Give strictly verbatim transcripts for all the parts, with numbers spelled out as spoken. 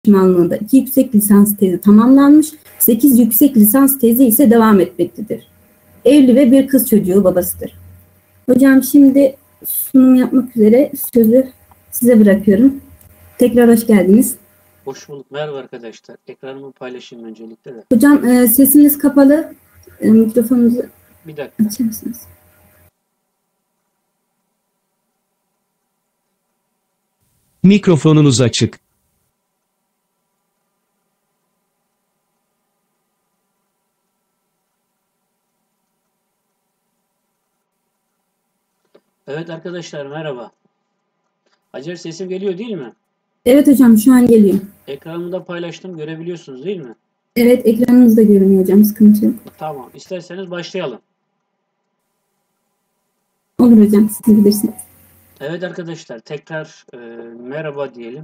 danışmanlığında iki yüksek lisans tezi tamamlanmış, sekiz yüksek lisans tezi ise devam etmektedir. Evli ve bir kız çocuğu babasıdır. Hocam şimdi sunum yapmak üzere sözü size bırakıyorum. Tekrar hoş geldiniz. Hoş bulduk. Merhaba arkadaşlar. Ekranımı paylaşayım öncelikle de. Hocam e, sesiniz kapalı. E, mikrofonunuzu Bir dakika. açar mısınız? Mikrofonunuz açık. Evet arkadaşlar merhaba. Hacer sesim geliyor değil mi? Evet hocam şu an geliyor. Ekranımı da paylaştım. Görebiliyorsunuz değil mi? Evet ekranınızda görünüyor hocam, sıkıntı yok. Tamam. İsterseniz başlayalım. Olur hocam, siz bilirsiniz. Evet arkadaşlar tekrar e, merhaba diyelim.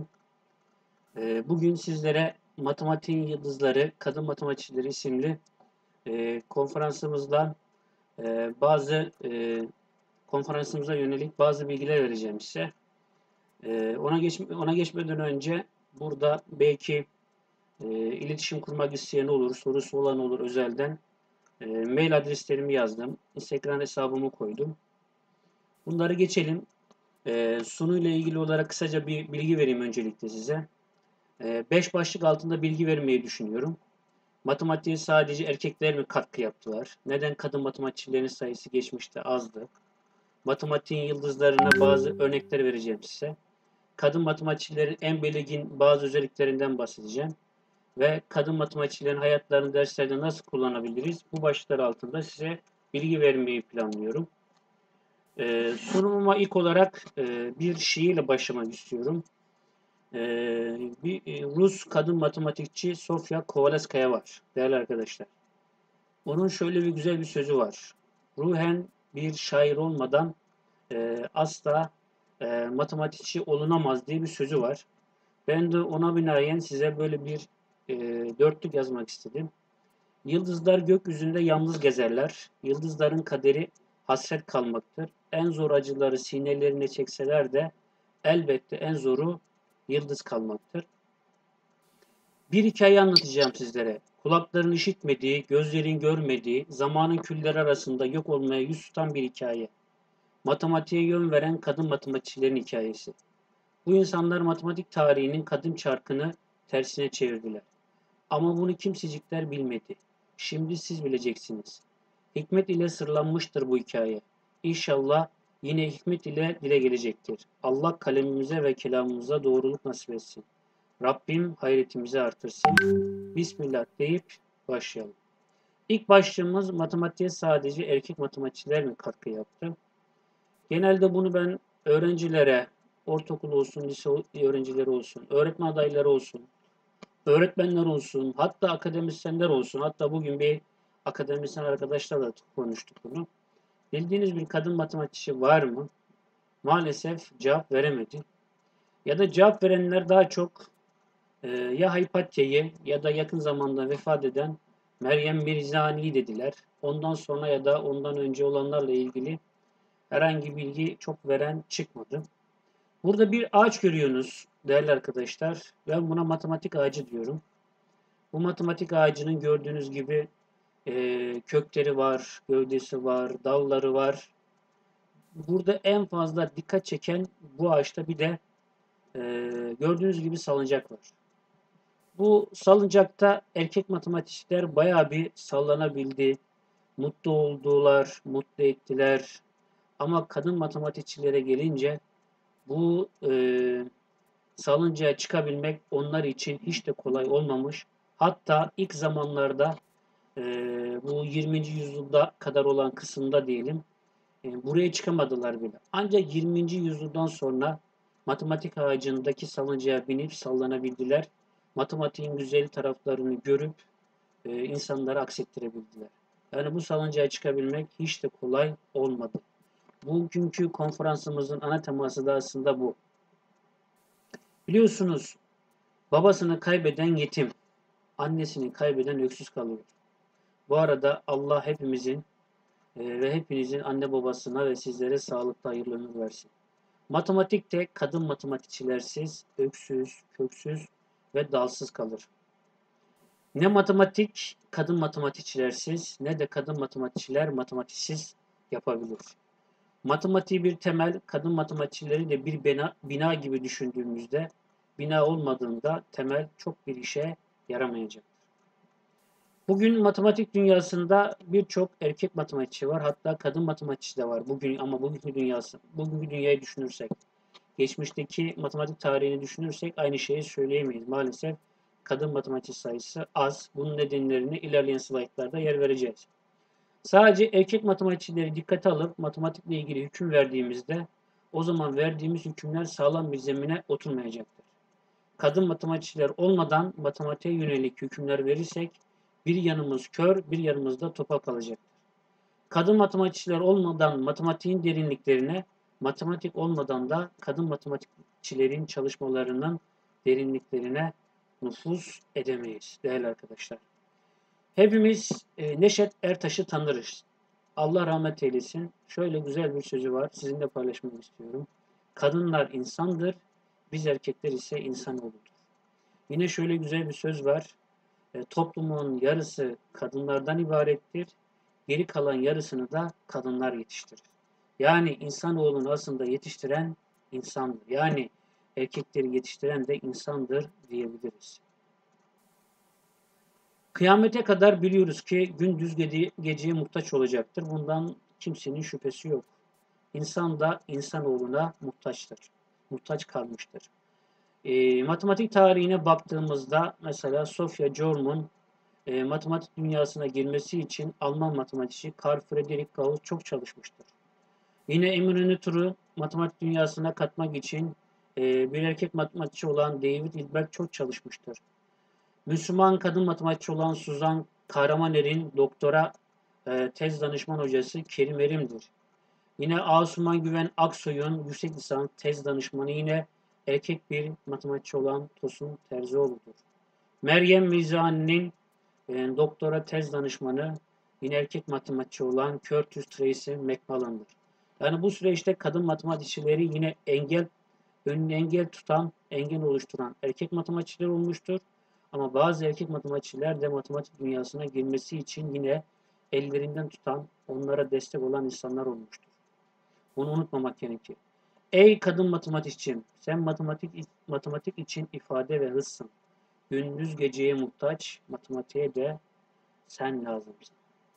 E, bugün sizlere Matematiğin Yıldızları Kadın Matematikçileri isimli e, konferansımızdan e, bazı e, konferansımıza yönelik bazı bilgiler vereceğim size. E, ona geç ona geçmeden önce burada belki e, iletişim kurmak isteyen olur, sorusu olan olur özelden. E, mail adreslerimi yazdım. Instagram hesabımı koydum. Bunları geçelim. E, sunuyla ilgili olarak kısaca bir bilgi vereyim öncelikle size. E, beş başlık altında bilgi vermeyi düşünüyorum. Matematiğe sadece erkekler mi katkı yaptılar? Neden kadın matematikçilerin sayısı geçmişte azdı? Matematiğin yıldızlarına bazı örnekler vereceğim size. Kadın matematikçilerin en belirgin bazı özelliklerinden bahsedeceğim. Ve kadın matematikçilerin hayatlarını derslerde nasıl kullanabiliriz? Bu başlıklar altında size bilgi vermeyi planlıyorum. Ee, sunumuma ilk olarak e, bir şiirle başlamak istiyorum. Ee, bir e, Rus kadın matematikçi Sofya Kovalevskaya var değerli arkadaşlar. Onun şöyle bir güzel bir sözü var. Ruhen bir şair olmadan e, asla e, matematikçi olunamaz diye bir sözü var. Ben de ona binaen size böyle bir e, dörtlük yazmak istedim. Yıldızlar gökyüzünde yalnız gezerler. Yıldızların kaderi hasret kalmaktır. En zor acıları sinelerine çekseler de elbette en zoru yıldız kalmaktır. Bir hikaye anlatacağım sizlere. Kulakların işitmediği, gözlerin görmediği, zamanın külleri arasında yok olmaya yüz tutan bir hikaye. Matematiğe yön veren kadın matematikçilerin hikayesi. Bu insanlar matematik tarihinin kadim çarkını tersine çevirdiler. Ama bunu kimsecikler bilmedi. Şimdi siz bileceksiniz. Hikmet ile sırlanmıştır bu hikaye. İnşallah yine hikmet ile dile gelecektir. Allah kalemimize ve kelamımıza doğruluk nasip etsin. Rabbim hayretimizi artırsın. Bismillah deyip başlayalım. İlk başlığımız matematiğe sadece erkek matematikçiler mi katkı yaptı? Genelde bunu ben öğrencilere, ortaokul olsun, lise öğrencileri olsun, öğretmen adayları olsun, öğretmenler olsun, hatta akademisyenler olsun. Hatta bugün bir akademisyen arkadaşlarla konuştuk bunu. Bildiğiniz bir kadın matematikçi var mı? Maalesef cevap veremedi. Ya da cevap verenler daha çok e, ya Haypatiye'yi ya da yakın zamanda vefat eden Meryem Mirzani'yi dediler. Ondan sonra ya da ondan önce olanlarla ilgili herhangi bilgi çok veren çıkmadı. Burada bir ağaç görüyorsunuz değerli arkadaşlar. Ben buna matematik ağacı diyorum. Bu matematik ağacının gördüğünüz gibi e, kökleri var, gövdesi var, dalları var. Burada en fazla dikkat çeken bu ağaçta bir de e, gördüğünüz gibi salıncak var. Bu salıncakta erkek matematikçiler bayağı bir sallanabildi. Mutlu oldular, mutlu ettiler. Ama kadın matematikçilere gelince bu e, salıncağa çıkabilmek onlar için hiç de kolay olmamış. Hatta ilk zamanlarda e, bu yirminci yüzyılda kadar olan kısımda diyelim e, buraya çıkamadılar bile. Ancak yirminci yüzyıldan sonra matematik ağacındaki salıncağa binip sallanabildiler. Matematiğin güzel taraflarını görüp e, insanlara aksettirebildiler. Yani bu salıncağa çıkabilmek hiç de kolay olmadı. Bugünkü konferansımızın ana teması da aslında bu. Biliyorsunuz babasını kaybeden yetim, annesini kaybeden öksüz kalıyor. Bu arada Allah hepimizin e, ve hepinizin anne babasına ve sizlere sağlıklı hayırlı ömür versin. Matematikte kadın matematikçilersiz, öksüz, köksüz ve dalsız kalır. Ne matematik kadın matematikçilersiz ne de kadın matematikçiler matematiksiz yapabilir. Matematiği bir temel, kadın matematikçileri de bir bina, bina gibi düşündüğümüzde, bina olmadığında temel çok bir işe yaramayacaktır. Bugün matematik dünyasında birçok erkek matematikçi var, hatta kadın matematikçi de var. Bugün ama bugünkü dünyası, bugünkü dünyayı düşünürsek, geçmişteki matematik tarihini düşünürsek aynı şeyi söyleyemeyiz. Maalesef kadın matematikçi sayısı az. Bunun nedenlerini ilerleyen slaytlarda yer vereceğiz. Sadece erkek matematikçileri dikkate alıp matematikle ilgili hüküm verdiğimizde o zaman verdiğimiz hükümler sağlam bir zemine oturmayacaktır. Kadın matematikçiler olmadan matematiğe yönelik hükümler verirsek bir yanımız kör, bir yanımız da topa kalacaktır. Kadın matematikçiler olmadan matematiğin derinliklerine, matematik olmadan da kadın matematikçilerin çalışmalarının derinliklerine nüfuz edemeyiz değerli arkadaşlar. Hepimiz e, Neşet Ertaş'ı tanırız. Allah rahmet eylesin. Şöyle güzel bir sözü var. Sizinle paylaşmak istiyorum. Kadınlar insandır, biz erkekler ise insanoğludur. Yine şöyle güzel bir söz var. E, toplumun yarısı kadınlardan ibarettir. Geri kalan yarısını da kadınlar yetiştirir. Yani insanoğlunu aslında yetiştiren insandır. Yani erkekleri yetiştiren de insandır diyebiliriz. Kıyamete kadar biliyoruz ki gündüz gece, geceye muhtaç olacaktır. Bundan kimsenin şüphesi yok. İnsan da insanoğluna muhtaçtır. Muhtaç kalmıştır. E, matematik tarihine baktığımızda mesela Sophia Jorm'un e, matematik dünyasına girmesi için Alman matematikçi Carl Friedrich Gauss çok çalışmıştır. Yine Emre Turu matematik dünyasına katmak için e, bir erkek matematikçi olan David Hilbert çok çalışmıştır. Müslüman kadın matematikçi olan Suzan Kahramaner'in doktora e, tez danışman hocası Kerim Erim'dir. Yine Asuman Güven Aksoy'un yüksek lisans tez danışmanı yine erkek bir matematikçi olan Tosun Terzioğlu'dur. Meryem Mizani'nin e, doktora tez danışmanı yine erkek matematikçi olan Curtis Tracy McMullen'dır. Yani bu süreçte kadın matematikçileri yine engel önünü engel tutan, engel oluşturan erkek matematikçiler olmuştur. Ama bazı erkek matematikçiler de matematik dünyasına girmesi için yine ellerinden tutan, onlara destek olan insanlar olmuştur. Bunu unutmamak gerekir. Ey kadın matematikçim, sen matematik matematik için ifade ve hızsın. Gündüz geceye muhtaç, matematiğe de sen lazımsın.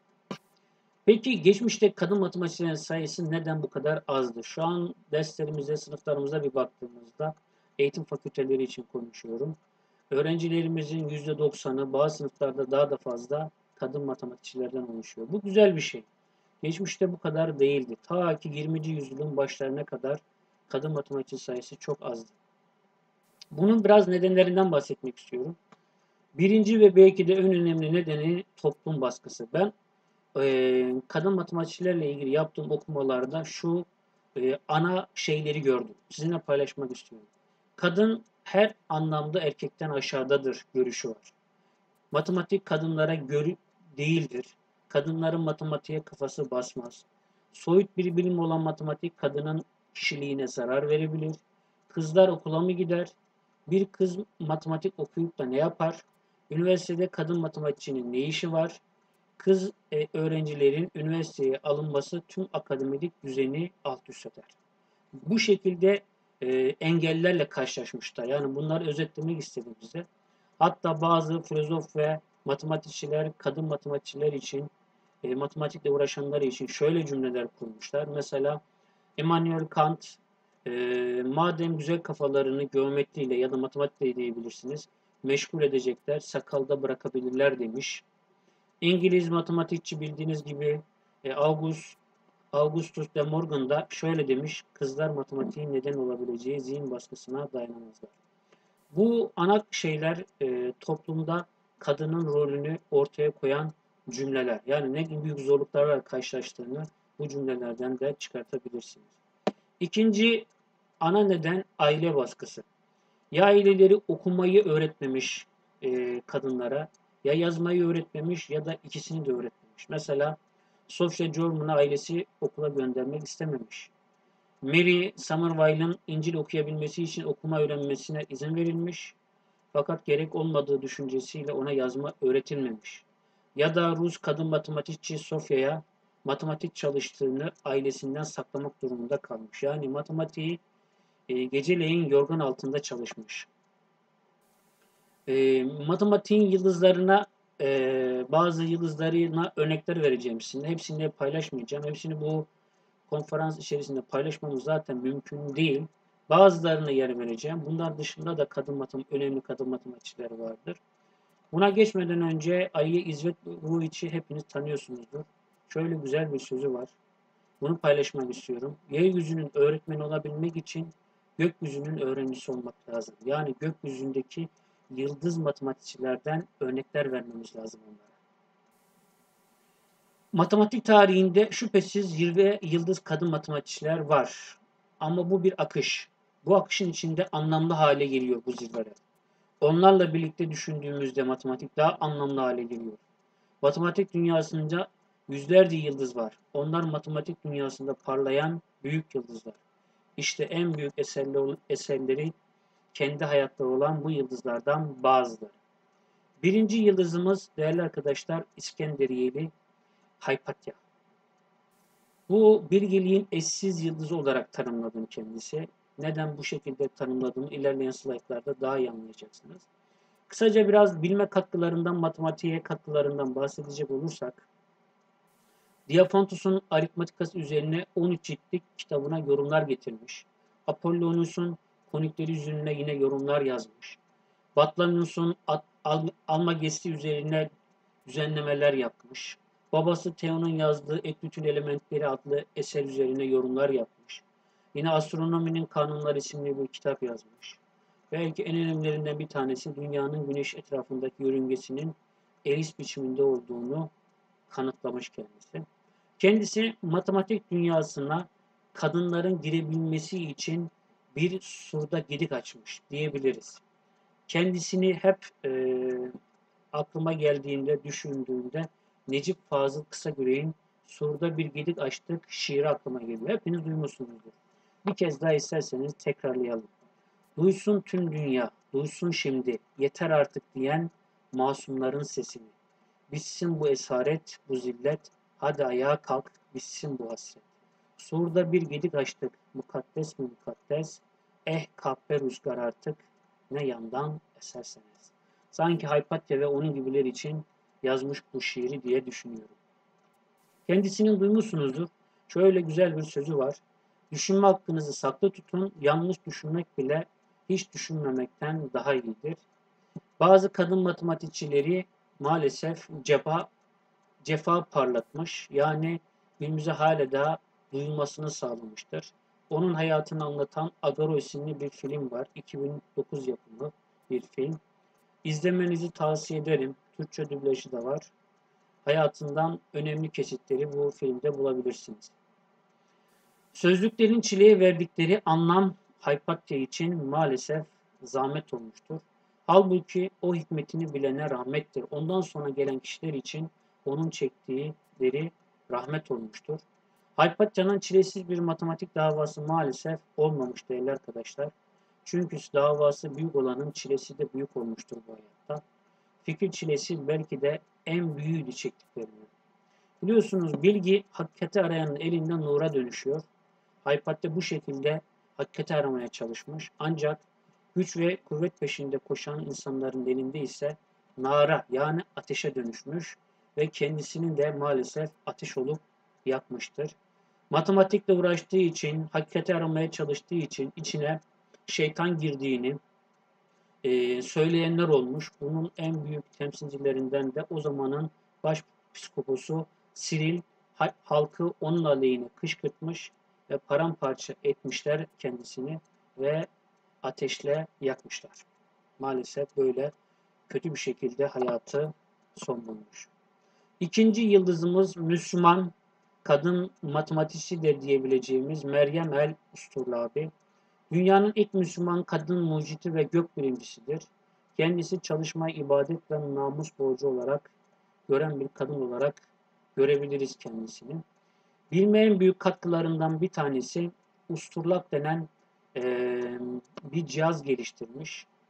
Peki geçmişte kadın matematikçilerin sayısı neden bu kadar azdı? Şu an derslerimize, sınıflarımıza bir baktığımızda eğitim fakülteleri için konuşuyorum. Öğrencilerimizin yüzde doksanı bazı sınıflarda daha da fazla kadın matematikçilerden oluşuyor. Bu güzel bir şey. Geçmişte bu kadar değildi. Ta ki yirminci yüzyılın başlarına kadar kadın matematikçi sayısı çok azdı. Bunun biraz nedenlerinden bahsetmek istiyorum. Birinci ve belki de en önemli nedeni toplum baskısı. Ben e, kadın matematikçilerle ilgili yaptığım okumalarda şu e, ana şeyleri gördüm. Sizinle paylaşmak istiyorum. Kadın her anlamda erkekten aşağıdadır görüşü var. Matematik kadınlara göre değildir. Kadınların matematiğe kafası basmaz. Soyut bir bilim olan matematik kadının kişiliğine zarar verebilir. Kızlar okula mı gider? Bir kız matematik okuyup da ne yapar? Üniversitede kadın matematikçinin ne işi var? Kız e, öğrencilerin üniversiteye alınması tüm akademik düzeni alt üst eder. Bu şekilde e, engellerle karşılaşmışlar. Yani bunları özetlemek istedim size. Hatta bazı filozof ve matematikçiler kadın matematikçiler için, e, matematikle uğraşanlar için şöyle cümleler kurmuşlar. Mesela Immanuel Kant, e, madem güzel kafalarını geometriyle ya da matematikle diyebilirsiniz, meşgul edecekler, sakalda bırakabilirler demiş. İngiliz matematikçi bildiğiniz gibi e, August, Augustus de Morgan da şöyle demiş, kızlar matematiğin neden olabileceği zihin baskısına dayanamazlar. Bu ana şeyler e, toplumda kadının rolünü ortaya koyan cümleler. Yani ne büyük zorluklarla karşılaştığını bu cümlelerden de çıkartabilirsiniz. İkinci ana neden aile baskısı. Ya aileleri okumayı öğretmemiş e, kadınlara, ya yazmayı öğretmemiş ya da ikisini de öğretmemiş. Mesela Sophia Jorman'ı ailesi okula göndermek istememiş. Mary Somerville'ın İncil okuyabilmesi için okuma öğrenmesine izin verilmiş. Fakat gerek olmadığı düşüncesiyle ona yazma öğretilmemiş. Ya da Rus kadın matematikçi Sofya'ya matematik çalıştığını ailesinden saklamak durumunda kalmış. Yani matematiği e, geceleyin yorgan altında çalışmış. E, matematiğin yıldızlarına e, bazı yıldızlarına örnekler vereceğim sizinle. Hepsini paylaşmayacağım. Hepsini bu konferans içerisinde paylaşmamız zaten mümkün değil. Bazılarına yer vereceğim. Bunlar dışında da kadın matem önemli kadın matematikçiler vardır. Buna geçmeden önce Ayı İzzet Ruhiç'i hepiniz tanıyorsunuzdur. Şöyle güzel bir sözü var. Bunu paylaşmak istiyorum. Yeryüzünün öğretmeni olabilmek için gökyüzünün öğrencisi olmak lazım. Yani gökyüzündeki yıldız matematikçilerden örnekler vermemiz lazım onlara. Matematik tarihinde şüphesiz zirve yıldız kadın matematikçiler var. Ama bu bir akış. Bu akışın içinde anlamlı hale geliyor bu zirveler. Onlarla birlikte düşündüğümüzde matematik daha anlamlı hale geliyor. Matematik dünyasında yüzlerce yıldız var. Onlar matematik dünyasında parlayan büyük yıldızlar. İşte en büyük eserleri, eserleri kendi hayatları olan bu yıldızlardan bazıları. Birinci yıldızımız değerli arkadaşlar İskenderiyeli Haypatya. Bu bilgeliğin eşsiz yıldızı olarak tanımladım kendisi. Neden bu şekilde tanımladığımı ilerleyen slaytlarda daha iyi anlayacaksınız. Kısaca biraz bilme katkılarından, matematiğe katkılarından bahsedecek olursak, Diophantus'un aritmatikası üzerine on üç ciltlik kitabına yorumlar getirmiş. Apollonius'un konikleri üzerine yine yorumlar yazmış. Batlamyus'un Almagesti üzerine düzenlemeler yapmış. Babası Theon'un yazdığı Etütül Elementleri adlı eser üzerine yorumlar yapmış. Yine Astronominin Kanunları isimli bir kitap yazmış. Belki en önemlilerinden bir tanesi dünyanın güneş etrafındaki yörüngesinin elis biçiminde olduğunu kanıtlamış kendisi. Kendisi matematik dünyasına kadınların girebilmesi için bir surda gedik açmış diyebiliriz. Kendisini hep e, aklıma geldiğinde, düşündüğümde Necip Fazıl Kısagüre'nin Surda Bir Gedik Açtık şiiri aklıma geliyor. Hepiniz duymuşsunuzdur. Bir kez daha isterseniz tekrarlayalım. Duysun tüm dünya, duysun şimdi, yeter artık diyen masumların sesini. Bitsin bu esaret, bu zillet, hadi ayağa kalk, bitsin bu hasret. Surda bir gedik açtık, mukaddes mi mukaddes, eh kahpe rüzgar artık, ne yandan eserseniz. Sanki Haypatya ve onun gibiler için yazmış bu şiiri diye düşünüyorum. Kendisinin duymuşsunuzdur. Şöyle güzel bir sözü var. Düşünme hakkınızı saklı tutun, yanlış düşünmek bile hiç düşünmemekten daha iyidir. Bazı kadın matematikçileri maalesef cefa, cefa parlatmış. Yani günümüze hala da duyulmasını sağlamıştır. Onun hayatını anlatan Agaro isimli bir film var. iki bin dokuz yapımı bir film. İzlemenizi tavsiye ederim. Türkçe dublajı da var. Hayatından önemli kesitleri bu filmde bulabilirsiniz. Sözlüklerin çileye verdikleri anlam Haypatya için maalesef zahmet olmuştur. Halbuki o hikmetini bilene rahmettir. Ondan sonra gelen kişiler için onun çektiğileri rahmet olmuştur. Haypatya'nın çilesiz bir matematik davası maalesef olmamış değerli arkadaşlar. Çünkü davası büyük olanın çilesi de büyük olmuştur bu hayatta. Fikir çilesi belki de en büyüğüydü çektiklerinin. Biliyorsunuz bilgi hakikati arayanın elinden nura dönüşüyor. Haypatya bu şekilde hakikati aramaya çalışmış. Ancak güç ve kuvvet peşinde koşan insanların elinde ise nara yani ateşe dönüşmüş ve kendisinin de maalesef ateş olup yakmıştır. Matematikle uğraştığı için, hakikati aramaya çalıştığı için içine şeytan girdiğini e, söyleyenler olmuş. Bunun en büyük temsilcilerinden de o zamanın başpiskoposu Siril halkı onun aleyhine kışkırtmış ve paramparça etmişler kendisini ve ateşle yakmışlar. Maalesef böyle kötü bir şekilde hayatı son bulmuş. İkinci yıldızımız Müslüman kadın matematikçi de diyebileceğimiz Meryem El Usturlabi. Dünyanın ilk Müslüman kadın mucidi ve gök bilimcisidir. Kendisi çalışmayı ibadet ve namus borcu olarak gören bir kadın olarak görebiliriz kendisini. Bilme en büyük katkılarından bir tanesi usturlak denen e, bir cihaz geliştirmiş.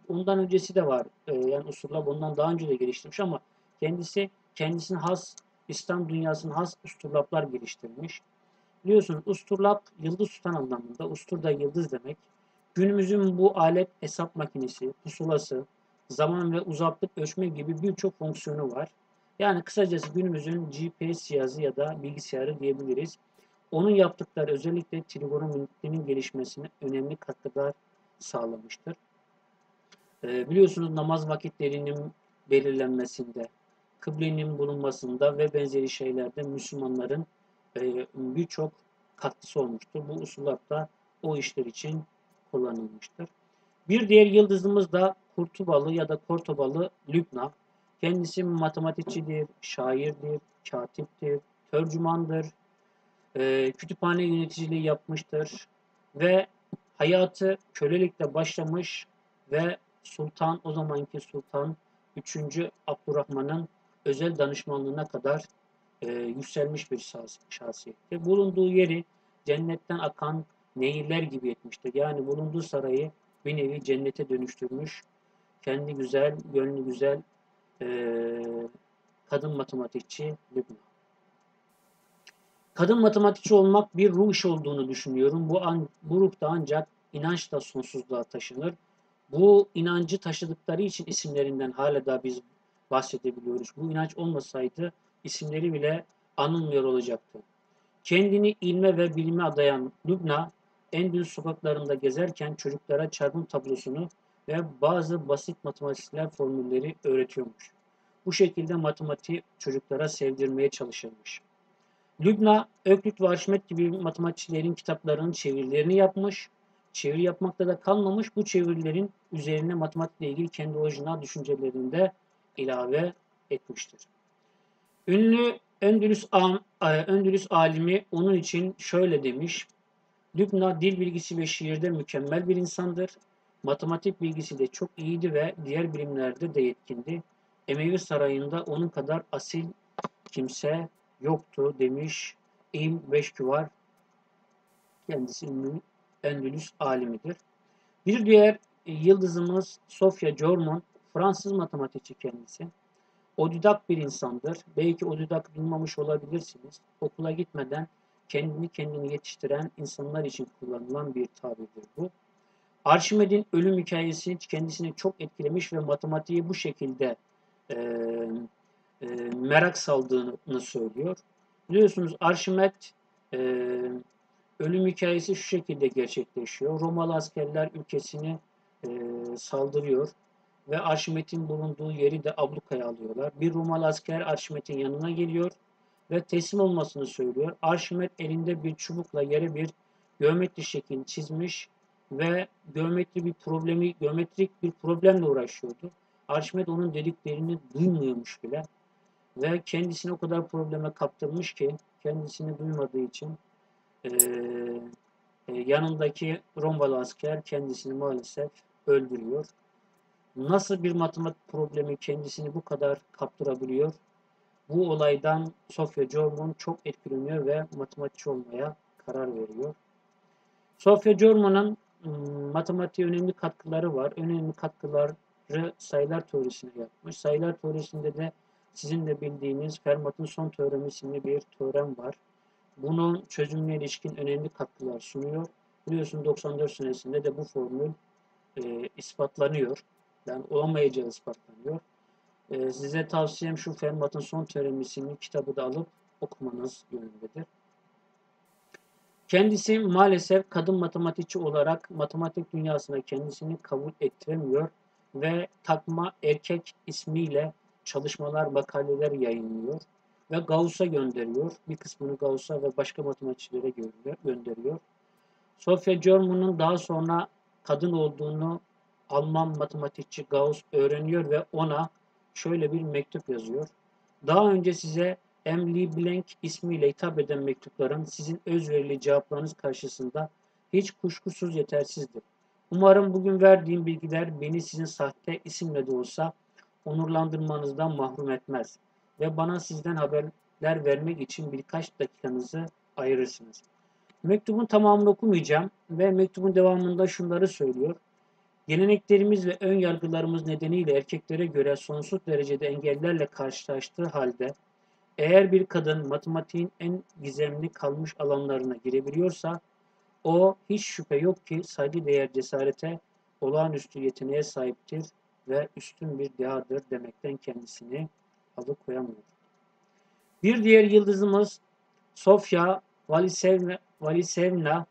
ondan öncesi de var. E, yani Usturlap ondan daha önce de geliştirmiş ama kendisi kendisine has, İslam dünyasına has usturlaplar geliştirmiş. Biliyorsunuz usturlap yıldız tutan anlamında. Ustur da yıldız demek. Günümüzün bu alet hesap makinesi, pusulası, zaman ve uzaklık ölçme gibi birçok fonksiyonu var. Yani kısacası günümüzün G P S cihazı ya da bilgisayarı diyebiliriz. Onun yaptıkları özellikle trigonometrinin gelişmesine önemli katkılar sağlamıştır. E, biliyorsunuz namaz vakitlerinin belirlenmesinde, kıblenin bulunmasında ve benzeri şeylerde Müslümanların e, birçok katkısı olmuştur. Bu usuller da o işler için kullanılmıştır. Bir diğer yıldızımız da Kurtubalı ya da Kortobalı Lübna. Kendisi matematikçidir, şairdir, katiptir, tercümandır, e, kütüphane yöneticiliği yapmıştır ve hayatı kölelikle başlamış ve Sultan, o zamanki Sultan üçüncü. Abdurrahman'ın özel danışmanlığına kadar e, yükselmiş bir şahsiyettir. Bulunduğu yeri cennetten akan nehirler gibi etmiştir. Yani bulunduğu sarayı bir nevi cennete dönüştürmüş. Kendi güzel, gönlü güzel e, kadın matematikçi Lübna. Kadın matematikçi olmak bir ruh işi olduğunu düşünüyorum. Bu, an, bu ruhta ancak inançla sonsuzluğa taşınır. Bu inancı taşıdıkları için isimlerinden hala da biz bahsedebiliyoruz. Bu inanç olmasaydı isimleri bile anılmıyor olacaktı. Kendini ilme ve bilime adayan Lübna, Endülüs sokaklarında gezerken çocuklara çarpım tablosunu ve bazı basit matematiksel formülleri öğretiyormuş. Bu şekilde matematiği çocuklara sevdirmeye çalışırmış. Lübna, Öklit ve Arşimet gibi matematikçilerin kitaplarının çevirilerini yapmış. Çeviri yapmakta da kalmamış, bu çevirilerin üzerine matematikle ilgili kendi orijinal düşüncelerini de ilave etmiştir. Ünlü Endülüs, Endülüs alimi onun için şöyle demiş: Lübna dil bilgisi ve şiirde mükemmel bir insandır. Matematik bilgisi de çok iyiydi ve diğer bilimlerde de yetkindi. Emevi sarayında onun kadar asil kimse yoktu demiş İbn Beşküvar, kendisi ünlü Endülüs alimidir. Bir diğer yıldızımız Sofia Germon, Fransız matematikçi kendisi. Odidak bir insandır. Belki odidak duymamış olabilirsiniz. Okula gitmeden kendini kendini yetiştiren insanlar için kullanılan bir tabirdir bu. Arşimed'in ölüm hikayesi kendisini çok etkilemiş ve matematiği bu şekilde e, e, merak saldığını söylüyor. Biliyorsunuz Arşimed e, ölüm hikayesi şu şekilde gerçekleşiyor. Romalı askerler ülkesini e, saldırıyor ve Arşimed'in bulunduğu yeri de ablukaya alıyorlar. Bir Romalı asker Arşimed'in yanına geliyor ve teslim olmasını söylüyor. Arşimed elinde bir çubukla yere bir geometri şekil çizmiş ve geometri bir problemi, geometrik bir problemle uğraşıyordu. Arşimed onun dediklerini duymuyormuş bile ve kendisini o kadar probleme kaptırmış ki kendisini duymadığı için e, e, yanındaki Romalı asker kendisini maalesef öldürüyor. Nasıl bir matematik problemi kendisini bu kadar kaptırabiliyor? Bu olaydan Sofia Germon çok etkileniyor ve matematikçi olmaya karar veriyor. Sofia Germon'un matematiğe önemli katkıları var. Önemli katkıları sayılar teorisine yapmış. Sayılar teorisinde de sizin de bildiğiniz Fermat'ın son teoremi isimli bir teorem var. Bunun çözümüne ilişkin önemli katkılar sunuyor. Biliyorsun doksan dört senesinde de bu formül e, ispatlanıyor. Yani olamayacağı ispatlanıyor. E, size tavsiyem şu Fermat'ın son teoremi isimli kitabı da alıp okumanız yönündedir. Kendisi maalesef kadın matematikçi olarak matematik dünyasına kendisini kabul ettiremiyor ve takma erkek ismiyle çalışmalar, makaleler yayınlıyor ve Gauss'a gönderiyor. Bir kısmını Gauss'a ve başka matematikçilere gönderiyor. Sofia Germon'un daha sonra kadın olduğunu Alman matematikçi Gauss öğreniyor ve ona şöyle bir mektup yazıyor. Daha önce size Emily Blank ismiyle hitap eden mektuplarım sizin özverili cevaplarınız karşısında hiç kuşkusuz yetersizdir. Umarım bugün verdiğim bilgiler beni sizin sahte isimle de olsa onurlandırmanızdan mahrum etmez ve bana sizden haberler vermek için birkaç dakikanızı ayırırsınız. Mektubun tamamını okumayacağım ve mektubun devamında şunları söylüyor. Geleneklerimiz ve ön yargılarımız nedeniyle erkeklere göre sonsuz derecede engellerle karşılaştığı halde eğer bir kadın matematiğin en gizemli kalmış alanlarına girebiliyorsa o hiç şüphe yok ki saygıdeğer cesarete, olağanüstü yeteneğe sahiptir ve üstün bir dehadır demekten kendisini alıkoyamıyor. Bir diğer yıldızımız Sofya Valisevna, Valisevna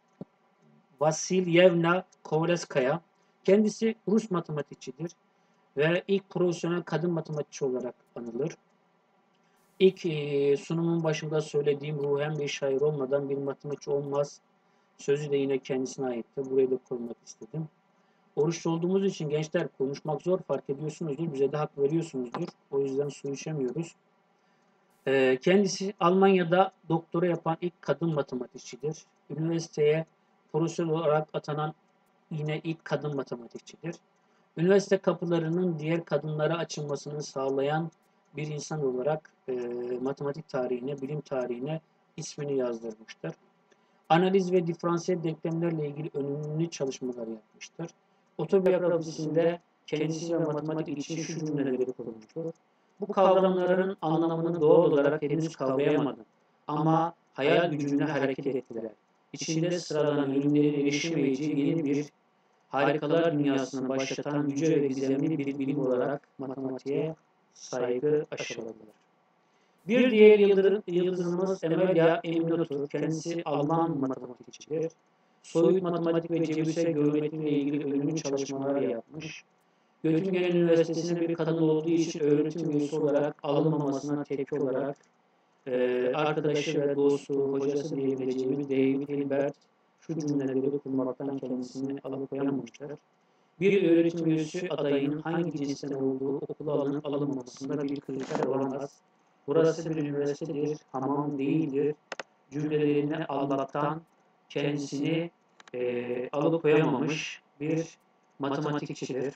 Vasilyevna Kovalevskaya. Kendisi Rus matematikçidir ve ilk profesyonel kadın matematikçi olarak anılır. İlk e, sunumun başında söylediğim ruhen bir şair olmadan bir matematikçi olmaz sözü de yine kendisine aitti. Burayı da koymak istedim. Oruçlu olduğumuz için gençler konuşmak zor, fark ediyorsunuzdur. Bize de hak veriyorsunuzdur. O yüzden su içemiyoruz. E, kendisi Almanya'da doktora yapan ilk kadın matematikçidir. Üniversiteye profesör olarak atanan yine ilk kadın matematikçidir. Üniversite kapılarının diğer kadınlara açılmasını sağlayan bir insan olarak e, matematik tarihine, bilim tarihine ismini yazdırmıştır. Analiz ve diferansiyel denklemlerle ilgili önemli çalışmalar yapmıştır. Otobiyografisinde kendisi ve matematik için şu cümleleri kurmuştur. Bu kavramların anlamını doğal olarak henüz kavrayamadım ama hayal gücümle hareket ettiler. İçinde sıradan ürünlerin erişemeyeceği yeni bir harikalar dünyasını başlatan yüce ve gizemli bir bilim olarak matematiğe saygı aşıladılar. Bir diğer yıldızımız Emilia Eminot'tur. Kendisi Alman matematikçidir. Soyut matematik ve cebirsel geometri ile ilgili önemli çalışmalar yapmış. Göttingen Üniversitesi'ne bir kadın olduğu için öğretim üyesi olarak alınmamasına tepki olarak e, arkadaşı ve dostu, hocası diyebileceğimiz David Hilbert şu cümleleri kurmaktan kendisini alıkoyamamıştır. Bir öğretim üyesi adayının hangi cinsten olduğu okula alınıp alınmamasında bir kriter olamaz. Burası bir üniversitedir, hamam değildir. Cümlelerini Allah'tan kendisini e, alıkoyamamış bir matematikçidir.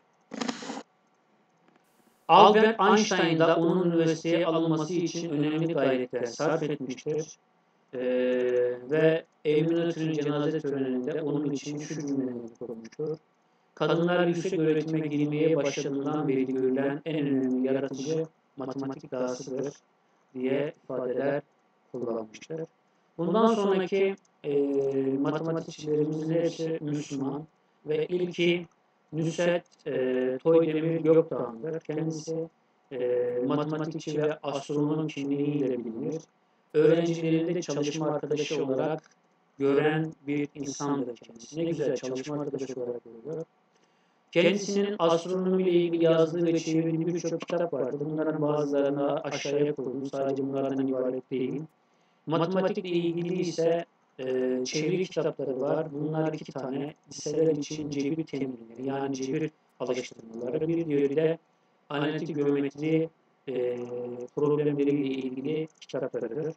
Albert Einstein da onun üniversiteye alınması için önemli gayretler sarf etmiştir. Ee, ve Eminönü'nün cenaze töreninde onun için şu cümleleri kurmuştur. Kadınlar yüksek öğretime girmeye başladığından beri görülen en önemli yaratıcı matematik dahasıdır diye ifadeler kullanmıştır. Bundan sonraki e, matematikçilerimizin hepsi Müslüman ve ilki Nusret e, Toydemir Gökdağ'ındır. Kendisi e, matematikçi ve astronom kimliğiyle bilinir. Öğrencilerinde çalışma arkadaşı olarak gören bir insandır kendisi. Ne güzel çalışma arkadaşı olarak görüyor. Kendisinin astronomiyle ilgili yazdığı ve çevirdiği birçok kitap vardı. Bunların bazılarını aşağıya koydum. Sadece bunlardan ibaret değil. Matematikle ilgili ise e, çeviri kitapları var. Bunlar iki tane. Liseler için cebir teminleri, yani cebir alıştırmaları. Bir diğeri de analitik geometri e, problemleriyle ilgili kitaplarıdır.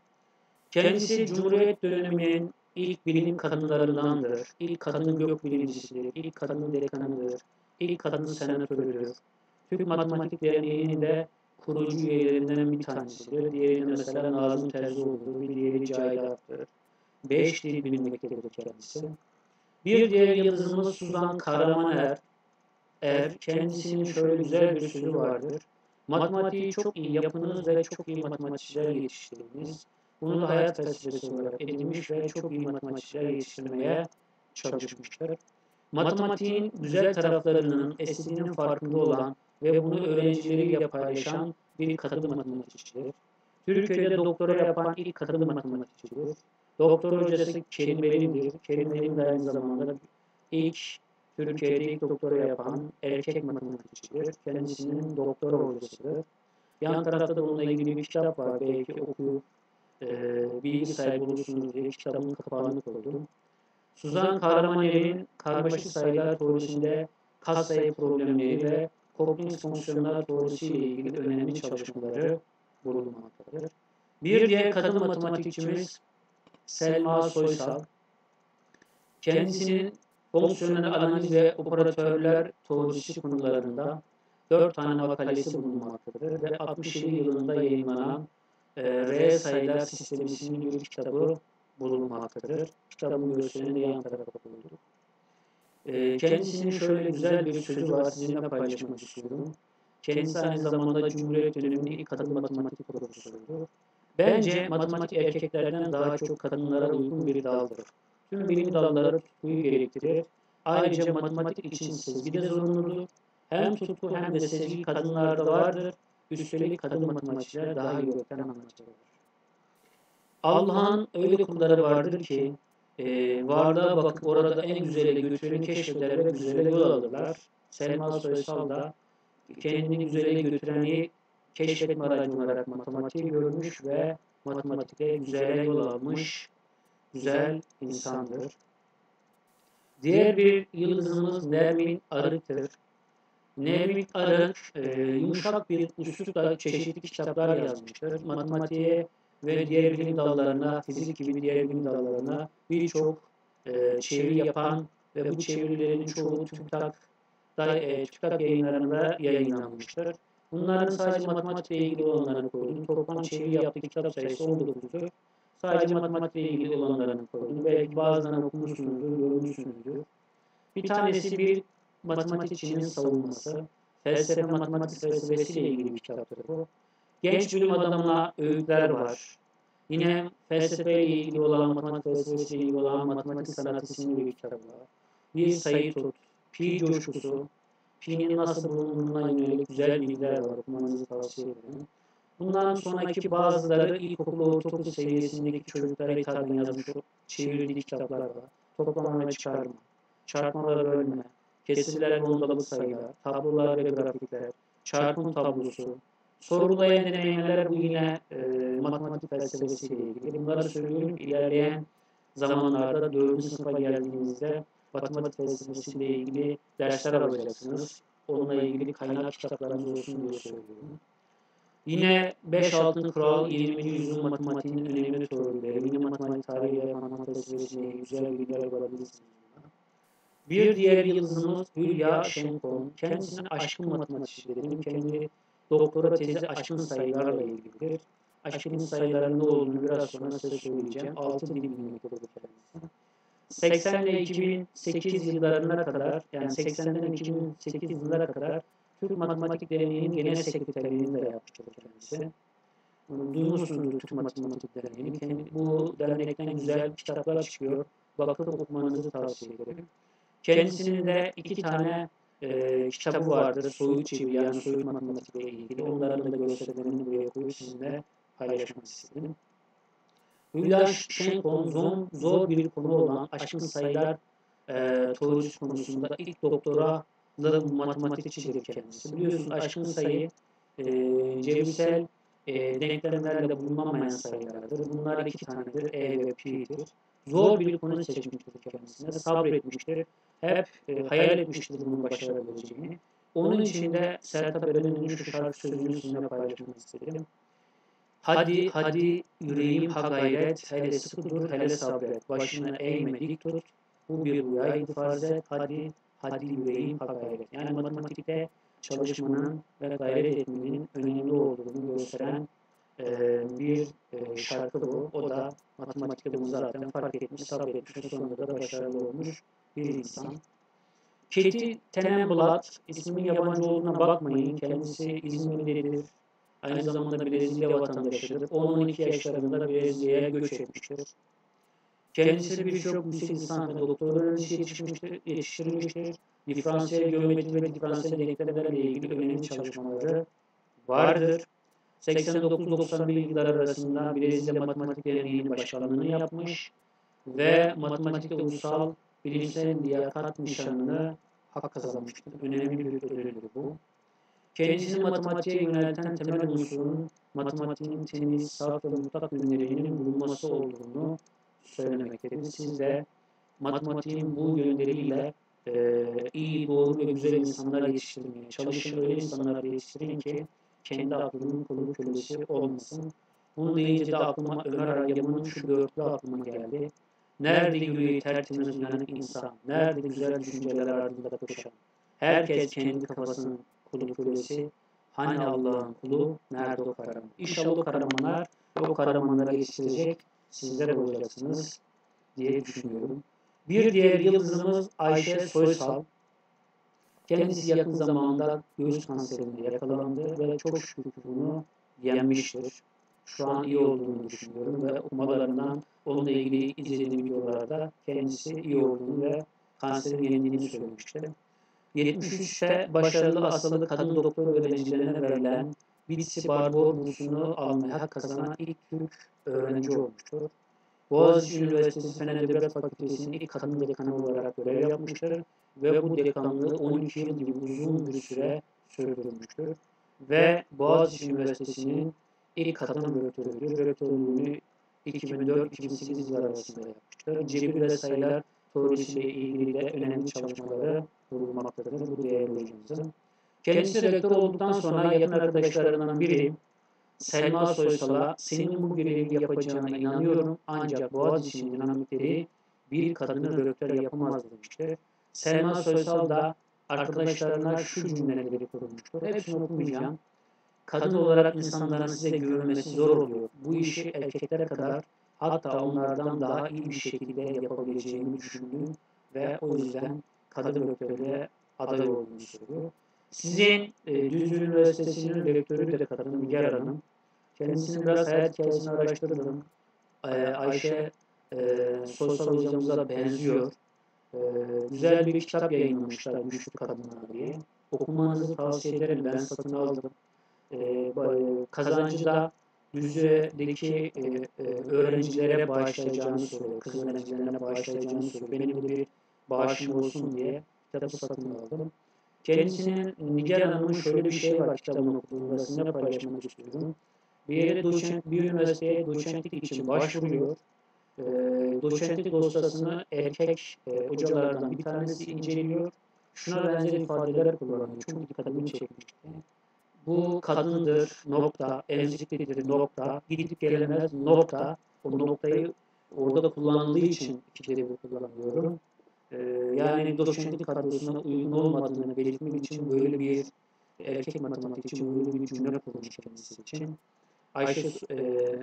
Kendisi Cumhuriyet döneminin ilk bilim kadınlarındandır. İlk kadın gökbilimcisidir. İlk kadın dekanıdır. İlk kadın senatörüdür. Türk Matematik Derneği'nin de kurucu üyelerinden bir tanesidir. Diğeri mesela Nazım Terzioğlu'dur. Bir diğeri Cahidat'tır. Beş dil bilmektedir kendisi. Bir diğer yıldızımız Suzan Kahramaner. Er, kendisinin şöyle güzel bir sözü vardır. Matematiği çok iyi yapınız ve çok iyi matematikçiler yetiştiriniz. Bunu da hayat felsefesi olarak edinmiş ve çok iyi matematikçiler yetiştirmeye çalışmıştır. Matematiğin güzel taraflarının, estetiğinin farkında olan ve bunu öğrencileriyle paylaşan bir kadın matematikçidir. Türkiye'de doktora yapan ilk kadın matematikçidir. Doktor hocası Kerim Belim'dir. Kerim Belim de aynı zamanda ilk Türkiye'de ilk doktora yapan erkek matematikçidir. Kendisinin doktora hocasıdır. Yan tarafta da bununla ilgili bir kitap var. Belki okuyup e, bilgi sahibi olursunuz diye kitabın kapağını koydum. Suzan Kahramaner'in karmaşık sayılar teorisinde katsayı problemleri ve kompleks fonksiyonlar teorisi ile ilgili önemli çalışmaları bulunmaktadır. Bir diğer kadın matematikçimiz Selma Soysal. Kendisinin fonksiyonel analiz ve operatörler teorisi konularında dört tane makalesi bulunmaktadır ve altmış yedi yılında yayınlanan e, reel sayılar sistemi isimli bir kitabı bulunmaktadır. Kitabın gösterini yan tarafa koyduk. E, kendisinin şöyle güzel bir sözü var, sizinle paylaşmak istiyorum. Kendisi aynı zamanda Cumhuriyet döneminin ilk kadın matematik profesörüydü. Bence matematik erkeklerden daha çok kadınlara uygun bir daldır. Tüm bilim dalları tutkuyu gerektirir. Ayrıca matematik için sezgi de zorunludur. Hem tutku hem de sezgi kadınlarda vardır. Üstelik kadın matematikçiler daha yürekten anlatırlar. Allah'ın öyle kulları vardır ki e, varlığa bakıp orada en güzele götüreni keşfeder ve güzele yol alırlar. Selma Soysal da kendini güzele götüreni keşfetme aracı olarak matematiği görmüş ve matematikte güzele yol almış güzel insandır. Diğer bir yıldızımız Nermin Arık'tır. Nermin Arık e, yumuşak bir üslupla çeşitli kitaplar yazmıştır. Matematiğe ve diğer bilim dallarına, fizik gibi diğer bilim dallarına birçok e, çeviri yapan ve bu çevirilerin çoğu TÜBİTAK, da, e, TÜBİTAK yayınlarında yayınlanmıştır. Bunların sadece matematikle ilgili olanlarını koydum. Toplam çeviri yaptığı kitap sayısı on dokuzdur. Sadece matematikle ilgili olanlarını koydum. Belki bazılarını okumuşsunuzdur, görmüşsünüzdür. Bir tanesi bir matematikçinin savunması. Felsefe matematik felsefesiyle ilgili bir kitaptır bu. Genç bilim adamına öğütler var. Yine felsefeyle ilgili olan, matematik felsefesiyle ilgili olan Matematik Sanatı isimli bir kitap var. Bir sayı tut, pi coşkusu, pi'nin nasıl bulunduğuna yönelik güzel bilgiler var. Okumanızı tavsiye ederim. Bundan sonraki bazıları ilkokul, ortaokul seviyesindeki çocuklara hitaben yazmış çevrildiği kitaplar var. Toplama ve çıkarma, çarpma ve bölme, kesirler ve ondalık sayılar, tablolar ve grafikler, çarpım tablosu, sorgulayan deneyimler, bu yine e, matematik felsefesiyle ilgili. Bunları söylüyorum, ilerleyen zamanlarda dördüncü sınıfa geldiğinizde matematik felsefesiyle ilgili dersler alacaksınız. Onunla ilgili kaynak kitaplarınız olsun diye söylüyorum. Yine beş altın kural, yirminci yüzyıl matematiğinin önemli teorileri, yine matematik tarihi ve matematik felsefesiyle ilgili güzel bilgiler bulabilirsiniz. Bir diğer yıldızımız Hülya Şenkon. Kendisinin aşkın matematikçidir. Benim kendi doktora tezi aşkın sayılarla ilgilidir. Aşkın sayılarının ne olduğunu biraz sonra size söyleyeceğim. Altı dil bilmektedir kendisi. seksen ile iki bin sekiz yıllarına kadar, yani seksenden iki bin sekiz yıllara kadar Türk Matematik Derneği'nin genel sekreterliğini de yapmıştır kendisi. Duymuşsunuzdur Türk Matematik Derneği'ni. Bu dernekten güzel kitaplar çıkıyor. Bakıp okumanızı tavsiye ederim. Kendisinin de iki tane e, kitabı vardır. Soyut çeviri, yani soyut matematikle ilgili. Onların da gösterlerini buraya koyup sizinle paylaşmak istedim. Hülya Şenkon zor, zor bir konu olan aşkın sayılar e, teorisi konusunda ilk doktoralı matematikçidir kendisi. Biliyorsunuz aşkın sayı e, cebirsel e, denklemlerle bulunamayan sayılardır. Bunlar iki tanedir. E ve pi'dir. Zor bir konu seçmiştir kendisine. Sabretmiştir. Hep e, hayal etmiştir bunun başarabileceğini. Onun için de Sertab Erener'in şu şarkı sözünü sizinle paylaşmak istedim. Hadi hadi yüreğim ha gayret, hele sıkı dur, hele sabret. Başını eğme dik tut, bu bir rüyaydı farz et. Hadi hadi yüreğim ha gayret. Yani matematikte çalışmanın ve gayret etmenin önemli olduğunu gösteren e, bir e, şarkı bu. O da matematikte bunu zaten fark etmiş, sabretmiş ve sonunda da başarılı olmuş bir insan. Katie Tenenblatt, ismin yabancı olduğuna bakmayın. Kendisi İzmirlidir. Aynı zamanda Brezilya vatandaşıdır. on on iki yaşlarında Brezilya'ya göç etmiştir. Kendisi birçok yüksek lisans ve doktora öğrencisi yetişmiştir, yetiştirilmiştir. Diferansiyel geometri ve diferansiyel denklemlerle ilgili önemli çalışmaları vardır. seksen dokuz doksan bir yıllar arasında Brezilya Matematik Derneği'nin başkanlığını yapmış ve matematikte ulusal bilimsel liyakat nişanını hak kazanmıştır. Önemli bir ödüldür bu. Kendisini matematiğe yönelten temel unsurun matematiğin temiz, saf ve mutlak yönlerinin bulunması olduğunu söylemektedir. Siz de matematiğin bu yönleriyle e, iyi, doğru ve güzel insanlar yetiştirmeye çalışın. Öyle insanlar yetiştirin ki kendi aklının kulu kölesi olmasın. Bunu deyince de aklıma Ömer Hayyam'ın şu dörtlü aklıma geldi. Nerede yüreği tertemiz uyanık insan, nerede güzel düşünceler ardında koşan, herkes kendi kafasının kulu kölesi, hani Allah'ın kulu, nerede o kahraman? İnşallah o kahramanlar ve o kahramanlara yetiştirecek sizler olacaksınız diye düşünüyorum. Bir diğer yıldızımız Ayşe Soysal. Kendisi yakın zamanda göğüs kanserine yakalandı ve çok şükür bunu yenmiştir. Şu an iyi olduğunu düşünüyorum ve okumalarından onunla ilgili izlediğim videolarda kendisi iyi olduğunu ve kanserin yendiğini söylemişti. yetmiş üçte başarılı hastalık kadın doktor öğrencilerine verilen Bitsi Barbour bursunu almaya hak kazanan ilk Türk öğrenci olmuştur. Boğaziçi Üniversitesi Fen Edebiyat Fakültesi'nin ilk kadın dekanı olarak görev yapmıştır ve bu dekanlığı on iki yıl gibi uzun bir süre sürdürmüştür. Ve Boğaziçi Üniversitesi'nin ilk kadın rektörüdür. Rektörlüğünü iki bin dört iki bin sekiz yılları arasında yapmıştır. Cebir ve sayılar teorisiyle ilgili de önemli çalışmaları bulunmaktadır bu değerli hocamızın. Kendisi rektör olduktan sonra yakın arkadaşlarından biri Selma Soysal'a senin bu görevi yapacağına inanıyorum ancak Boğaziçi'nin dinamikleri bir kadını rektör yapamaz demiştir. Selma Soysal da arkadaşlarına şu cümleleri kurmuştur. Hepsini okumayacağım. Kadın olarak insanların size güvenmesi zor oluyor. Bu işi erkekler kadar hatta onlardan daha iyi bir şekilde yapabileceğini düşündüm ve o yüzden kadın rektörlüğe aday olduğunu söylüyor. Sizin e, Düzce Üniversitesi'nin rektörü de kadın Nigar Hanım. Kendisinin biraz hayat hikayesini araştırdım. Ee, Ayşe e, Soysal hocamıza benziyor. E, güzel bir kitap yayınlamışlar Güçlü Kadınlar diye. Okumanızı tavsiye ederim. Ben satın aldım. E, kazancı da Düzce'deki e, e, öğrencilere bağışlayacağını söylüyor. Kız öğrencilerine bağışlayacağını söylüyor. Benim de bir bağışım olsun diye kitabı satın aldım. Kendisinin Nigar Hanım'ın şöyle bir şey var kitabını okuduğumda sizinle paylaşmak istiyorum. Bir yere doçent, bir üniversiteye doçentlik için başvuruyor. E, doçentlik dosyasını erkek e, hocalardan bir tanesi inceliyor. Şuna benzer ifadeler kullanıyor. Çok dikkatimi çekmişti. Bu kadındır, nokta, emziklidir, nokta, gidip gelemez, nokta. O noktayı orada kullanıldığı için ikileri kullanıyorum. Ee, yani doçentlik kadrosuna uygun olmadığını belirtmek için böyle bir erkek matematik için böyle bir cümle kurmuş kendisi için. Ayşe e,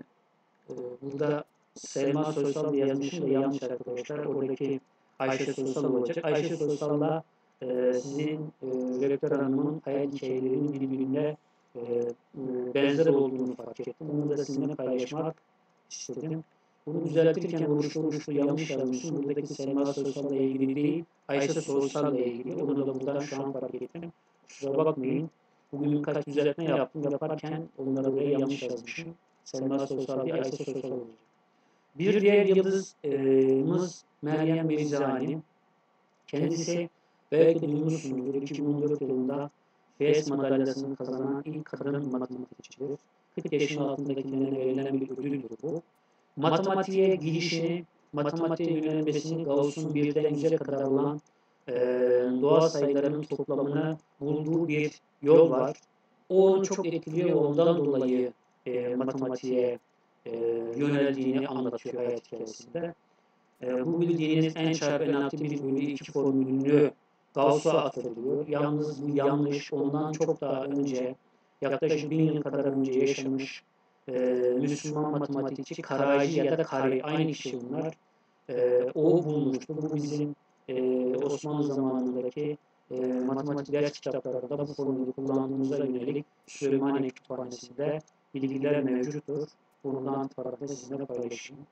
e, burada Selma Soysal diye yazmışım da yanlış arkadaşlar. Oradaki Ayşe Soysal olacak. Ayşe Soysal'la e, sizin e, rektör hanımın hayat hikayelerinin birbirine e, benzer olduğunu fark ettim. Bunu da sizinle paylaşmak istedim. Bunu düzeltirken oruçlu oruçlu yanlış yazmışım. Buradaki Selma Soysal'la ilgili değil, Ayşe Soysal'la ilgili. Onu da buradan şu an fark ettim. Kusura bakmayın. Bugün birkaç düzeltme yaptım. Yaparken onları buraya yanlış yazmışım. Selma Soysal değil, Ayşe Soysal olacak. Bir diğer yıldızımız Meryem Mirzani. Kendisi belki duymuşsunuzdur. iki bin on dört yılında F S madalyasını kazanan ilk kadın matematikçidir. kırk yaşın altındakilerine verilen bir ödüldür bu. Matematiğe girişini, matematiğe yönelmesini Gauss'un birden yüze kadar olan e, doğal sayıların toplamını bulduğu bir yol var. O onu çok etkiliyor, ondan dolayı e, matematiğe e, yöneldiğini anlatıyor hayat hikayesinde. E, bu bildiğiniz en çarpı en artı bir bölü iki formülünü Gauss'a atfediliyor. Yalnız bu yanlış, ondan çok daha önce, yaklaşık bin yıl kadar önce yaşamış e, Müslüman matematikçi Karaci ya da Kari, aynı kişi bunlar. E, o bulmuştu. Bu bizim e, Osmanlı zamanındaki e, matematik ders kitaplarında bu formülü kullandığımıza yönelik Süleymaniye Kütüphanesi'nde bilgiler mevcuttur. Bundan parantez sizinle paylaşayım.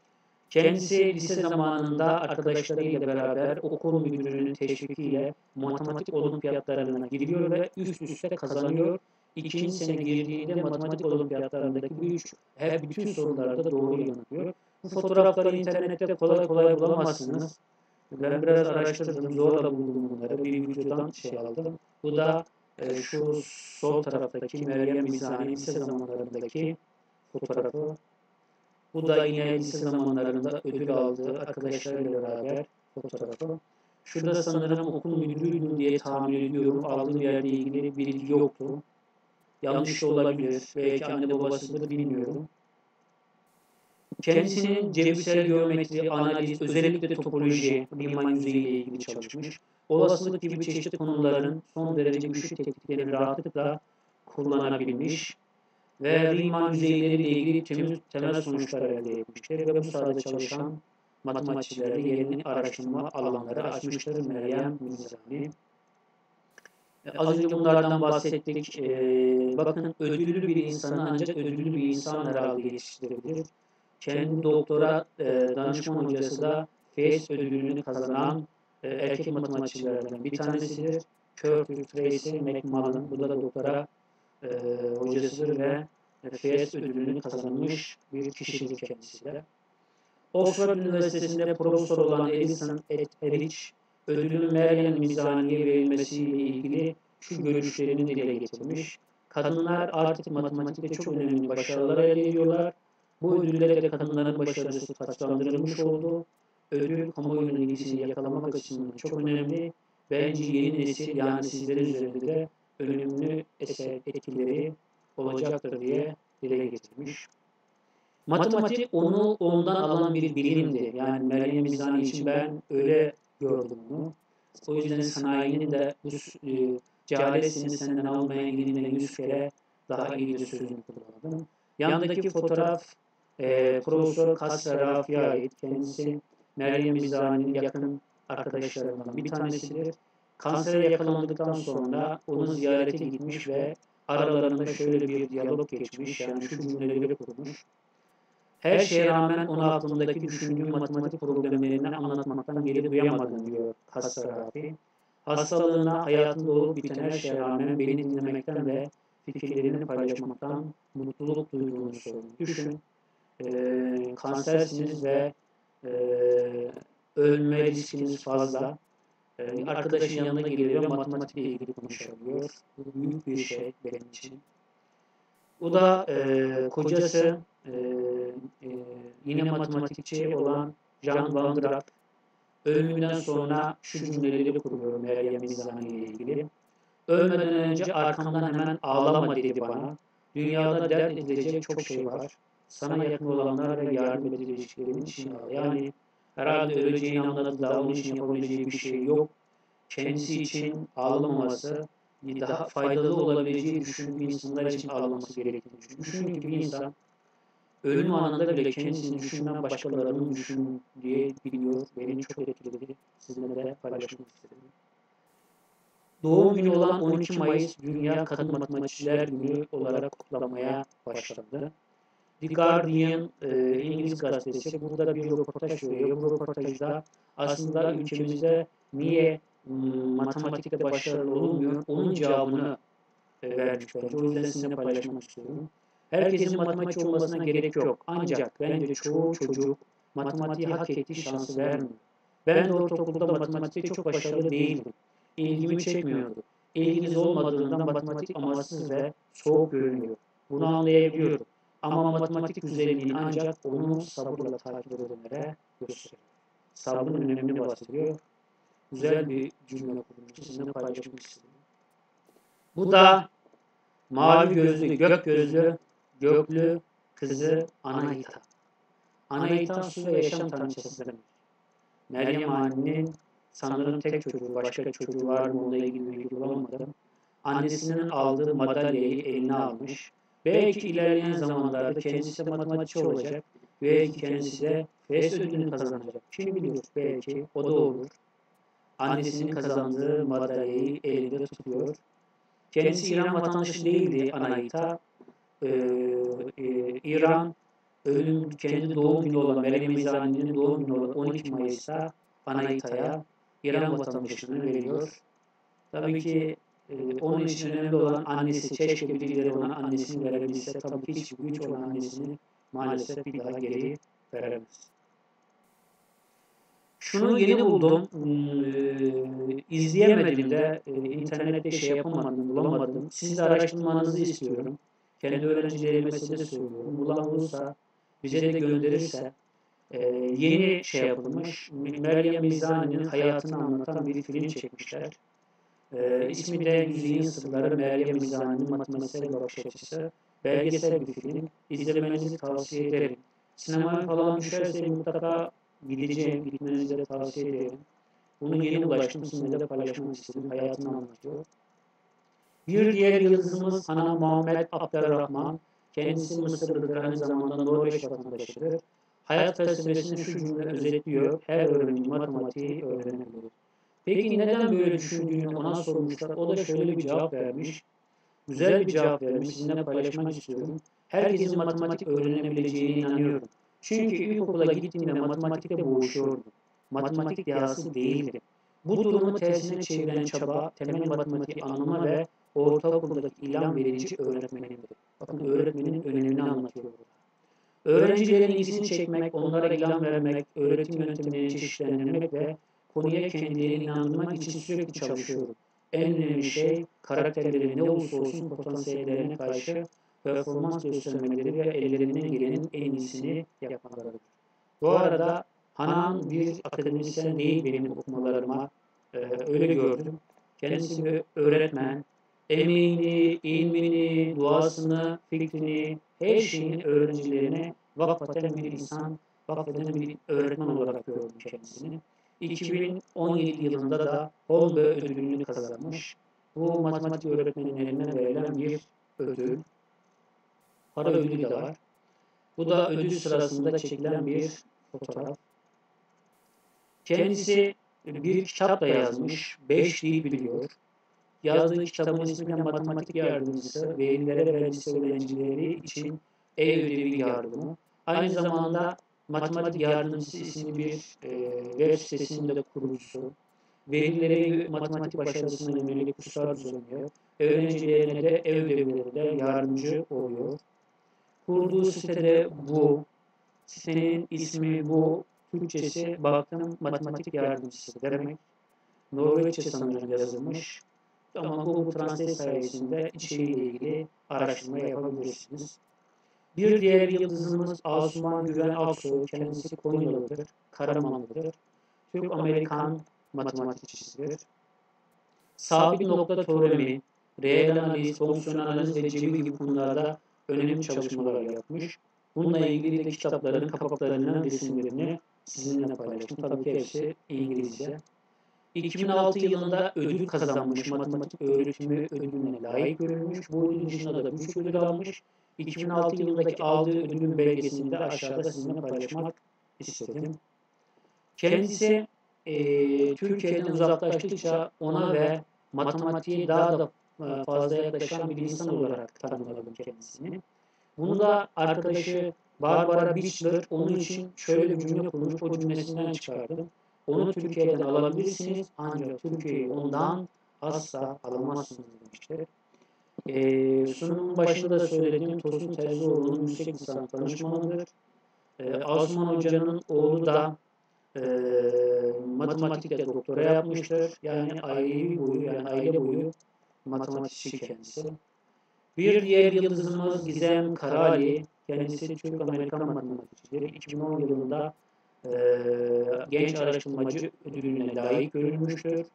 Kendisi lise zamanında arkadaşlarıyla beraber okul müdürünün teşvikiyle matematik olimpiyatlarına giriyor ve üst üste kazanıyor. İkinci sene girdiğinde matematik olimpiyatlarındaki bu üç, her bütün sorularda doğru yanıtlıyor. Bu fotoğrafları internette kolay kolay bulamazsınız. Ben biraz araştırdım, zorla buldum bunları. Bir videodan şey aldım. Bu da e, şu sol taraftaki Meryem Mirzani lise zamanlarındaki fotoğrafı. Bu da yine lise zamanlarında ödül aldığı arkadaşlarıyla beraber fotoğrafı. Şurada sanırım okul müdürüydüm diye tahmin ediyorum. Aldığım yerle ilgili bilgi yoktu. Yanlış da olabilir. Belki anne babasıdır, bilmiyorum. Kendisinin cebirsel geometri, analiz, özellikle topoloji, Riemann yüzeyi ile ilgili çalışmış. Olasılık gibi çeşitli konuların son derece güçlü tekniklerini rahatlıkla kullanabilmiş ve Riemann yüzeyleriyle ilgili temiz, temel sonuçlar elde etmiştir ve bu sahada çalışan matematikçilerde yeni araştırma alanları açmıştır Meryem Mizani. Az önce bunlardan bahsettik. Ee, bakın ödüllü bir insanı ancak ödüllü bir insan herhalde yetiştirebilir. Kendi doktora e, danışman hocası da Fes ödülünü kazanan e, erkek matematikçilerden bir tanesidir. Curtis Tracy McMullen. Bu da doktora e, hocasıdır ve Fes ödülünü kazanmış bir kişidir kendisi de. Oxford Üniversitesi'nde profesör olan Alison Erich, ödülün Meryem Mizani'ye verilmesiyle ilgili şu görüşlerini dile getirmiş. Kadınlar artık matematikte çok önemli başarılar elde ediyorlar. Bu ödülle de kadınların başarısı taçlandırılmış oldu. Ödül kamuoyunun ilgisini yakalamak açısından çok önemli. Bence yeni nesil yani sizlerin üzerinde de önemli eser etkileri olacaktır diye dile getirmiş. Matematik onu ondan alan bir bilimdi. Yani Meryem Mizani için ben öyle gördüm onu. O yüzden sanayinin de bu e, cehalesini senden almaya gidinle yüz kere daha iyidir sözünü kullandım. Yandaki fotoğraf e, Profesör Kasra Rafi'ye ait. Kendisi Meryem Mizani'nin yakın arkadaşlarından bir tanesidir. Kansere yakalandıktan sonra onu ziyarete gitmiş ve aralarında şöyle bir diyalog geçmiş. Yani şu cümleleri kurmuş. Her şeye rağmen onu aklımdaki düşündüğüm matematik problemlerini anlatmaktan geri duyamadım diyor Kasra Rafi. Hastalığına, hayatında olup biten her şeye rağmen beni dinlemekten ve fikirlerini paylaşmaktan mutluluk duyduğunu söylüyor. Düşün, e, kansersiniz ve e, ölme riskiniz fazla. E, arkadaşın yanına geliyor ve matematikle ilgili konuşabiliyor. Bu büyük bir şey benim için. O da e, kocası e, e, yine matematikçi olan Jean Van Graaf ölümünden sonra şu cümleleri kuruyor Meryem Mizani ile ilgili. Ölmeden önce arkamdan hemen ağlama dedi bana. Dünyada dert edilecek çok şey var. Sana yakın olanlar ve yardım edileceklerin için ağla. Yani herhalde öleceğini anladı da onun için yapabileceği bir şey yok. Kendisi için ağlamaması, daha faydalı olabileceği düşündüğü insanlar için ağlaması gerektiğini düşünüyor. Düşünün ki bir insan ölüm anında bile kendisini düşünmeden başkalarının düşün diye biliyor. Beni çok etkiledi. Sizinle de paylaşmak istedim. Doğum günü olan on iki Mayıs Dünya Kadın Matematikçiler Günü olarak kutlanmaya başlandı. The Guardian e, İngiliz gazetesi burada bir röportaj veriyor. Bu röportajda aslında ülkemizde niye matematikte başarılı olunmuyor, onun cevabını e, vermiş bence. O yüzden sizinle paylaşmak istiyorum. Herkesin matematikçi olmasına gerek yok. Ancak bence çoğu çocuk matematiği hak ettiği şansı vermiyor. Ben de ortaokulda matematikte çok başarılı değildim. İlgimi çekmiyordu. İlginiz olmadığından matematik amaçsız ve soğuk görünüyor. Bunu anlayabiliyorum. Ama matematik güzelliğini ancak onu sabırla takip edenlere gösteriyor. Sabrın önemini bahsediyor. Güzel bir cümle kurmuştu. Sizinle paylaşmak istedim. Bu da mavi gözlü, gök gözlü, göklü kızı Anahita. Anahita su ve yaşam tanrıçası demek. Meryem annenin sanırım tek çocuğu, başka çocuğu var mı onunla ilgili bilgi bulamadım. Annesinin aldığı madalyayı eline almış. Belki ilerleyen zamanlarda kendisi de matematikçi olacak. Belki kendisi de Fes ödülünü kazanacak. Kim bilir, belki o da olur. Annesinin kazandığı madalyayı elinde tutuyor. Kendisi İran vatandaşı değildi Anahita. Ee, e, İran ölüm kendi doğum günü olan Meryem Mizani'nin doğum günü olan on iki Mayıs'ta Anahita'ya İran vatandaşlığını veriyor. Tabii ki e, onun için önemli olan annesi, keşke bilgileri olan annesini verebilse, tabii ki hiç güç olan annesini maalesef bir daha geri veremez. Şunu yeni buldum, ee, izleyemedim de, e, internette şey yapamadım, bulamadım. Siz de araştırmanızı istiyorum. Kendi öğrencilerime size de söylüyorum. Bulan olursa, bize de gönderirse, e, yeni şey yapılmış, Meryem Mizani'nin hayatını anlatan bir film çekmişler. E, ismi de Yüzeyin Sırları Meryem Mizani'nin matematiksel bakış açısı. Belgesel bir film. İzlemenizi tavsiye ederim. Sinemaya falan düşerse mutlaka gideceğim, gitmenizi de tavsiye ederim. Bunu yeni ulaştım, sizinle de paylaşmak istedim. Hayatını anlatıyor. Bir diğer yıldızımız Hanım Muhammed Abderrahman. Kendisi Mısırlıdır, aynı zamanda Norveç vatandaşıdır. hayat felsefesini şu cümle özetliyor: her öğrenci matematiği öğrenebilir. Peki neden böyle düşündüğünü ona sormuşlar. O da şöyle bir cevap vermiş. Güzel bir cevap vermiş. Sizinle paylaşmak istiyorum. Herkesin matematik öğrenebileceğine inanıyorum. Çünkü ilkokula gittiğimde matematikte boğuşuyordum. Matematik dehası değildi. Bu durumu tersine çeviren çaba temel matematiği anlama ve ortaokuldaki ilham verici öğretmenimdi. Bakın öğretmenin önemini anlatıyor. Öğrencilerin ilgisini çekmek, onlara ilham vermek, öğretim yöntemlerini çeşitlendirmek ve konuya kendilerini inandırmak için sürekli çalışıyorum. En önemli şey karakterleri ne olursa olsun potansiyellerine karşı performans göstermeleri ve ellerinden gelenin en iyisini yapmalarıdır. Bu arada Hanan bir akademisyen değil benim okumalarıma, e, öyle gördüm. Kendisi bir öğretmen, emeğini, ilmini, duasını, fikrini, her şeyini öğrencilerine vakfeden bir insan, vakfeden bir öğretmen olarak gördüm kendisini. iki bin on yedi yılında da Holbe ödülünü kazanmış. Bu matematik öğretmenlerine verilen bir ödül. Para ödülü de var. Bu da ödül sırasında çekilen bir fotoğraf. Kendisi bir kitap da yazmış. Beş dil biliyor. Yazdığı kitabın ismi de Matematik Yardımcısı, velilere ve lise öğrencileri için ev ödevi yardımı. Aynı zamanda Matematik Yardımcısı isimli bir e, web sitesinin de kurucusu. Velilere matematik başarısına yönelik kurslar düzenliyor. Öğrencilerine de ev ödevlerinde yardımcı oluyor. Kurduğu sitede bu. Sitenin ismi bu. Türkçesi baktım matematik yardımcısı demek. Norveççe sanırım yazılmış. Ama Google Translate sayesinde içeriğiyle ilgili araştırma yapabilirsiniz. Bir diğer yıldızımız Asuman Güven Aksoy. Kendisi Konyalıdır, Karamanlıdır. Türk-Amerikan matematikçisidir. Sabit nokta teoremi, reel analiz, fonksiyonel analiz ve cebir gibi konularda önemli çalışmalar yapmış. Bununla ilgili de kitapların kapaklarının resimlerini sizinle paylaştım. Tabii ki hepsi İngilizce. iki bin altı yılında ödül kazanmış, matematik öğretimi ödülüne layık görülmüş. Bu ödül dışında da birçok ödül almış. iki bin altı yılındaki aldığı ödülün belgesini de aşağıda sizinle paylaşmak istedim. Kendisi e, Türkiye'den uzaklaştıkça ona ve matematiğe daha da e, fazla yaklaşan bir insan olarak tanımladım kendisini. Bunu da arkadaşı Barbara Bichler onun için şöyle bir cümle kurmuş, o cümlesinden çıkardım. Onu Türkiye'den alabilirsiniz ancak Türkiye'yi ondan asla alamazsınız demiştir. Ee, sunumun başında da söylediğim Tosun Terzioğlu'nun yüksek lisans danışmanıdır. Ee, Asuman Hoca'nın oğlu da e, matematikte doktora yapmıştır. Yani aile boyu, yani aile boyu matematikçi kendisi. Bir diğer yıldızımız Gizem Karali. Kendisi Türk-Amerikan matematikçidir. iki bin on yılında e, genç araştırmacı ödülüne layık görülmüştür.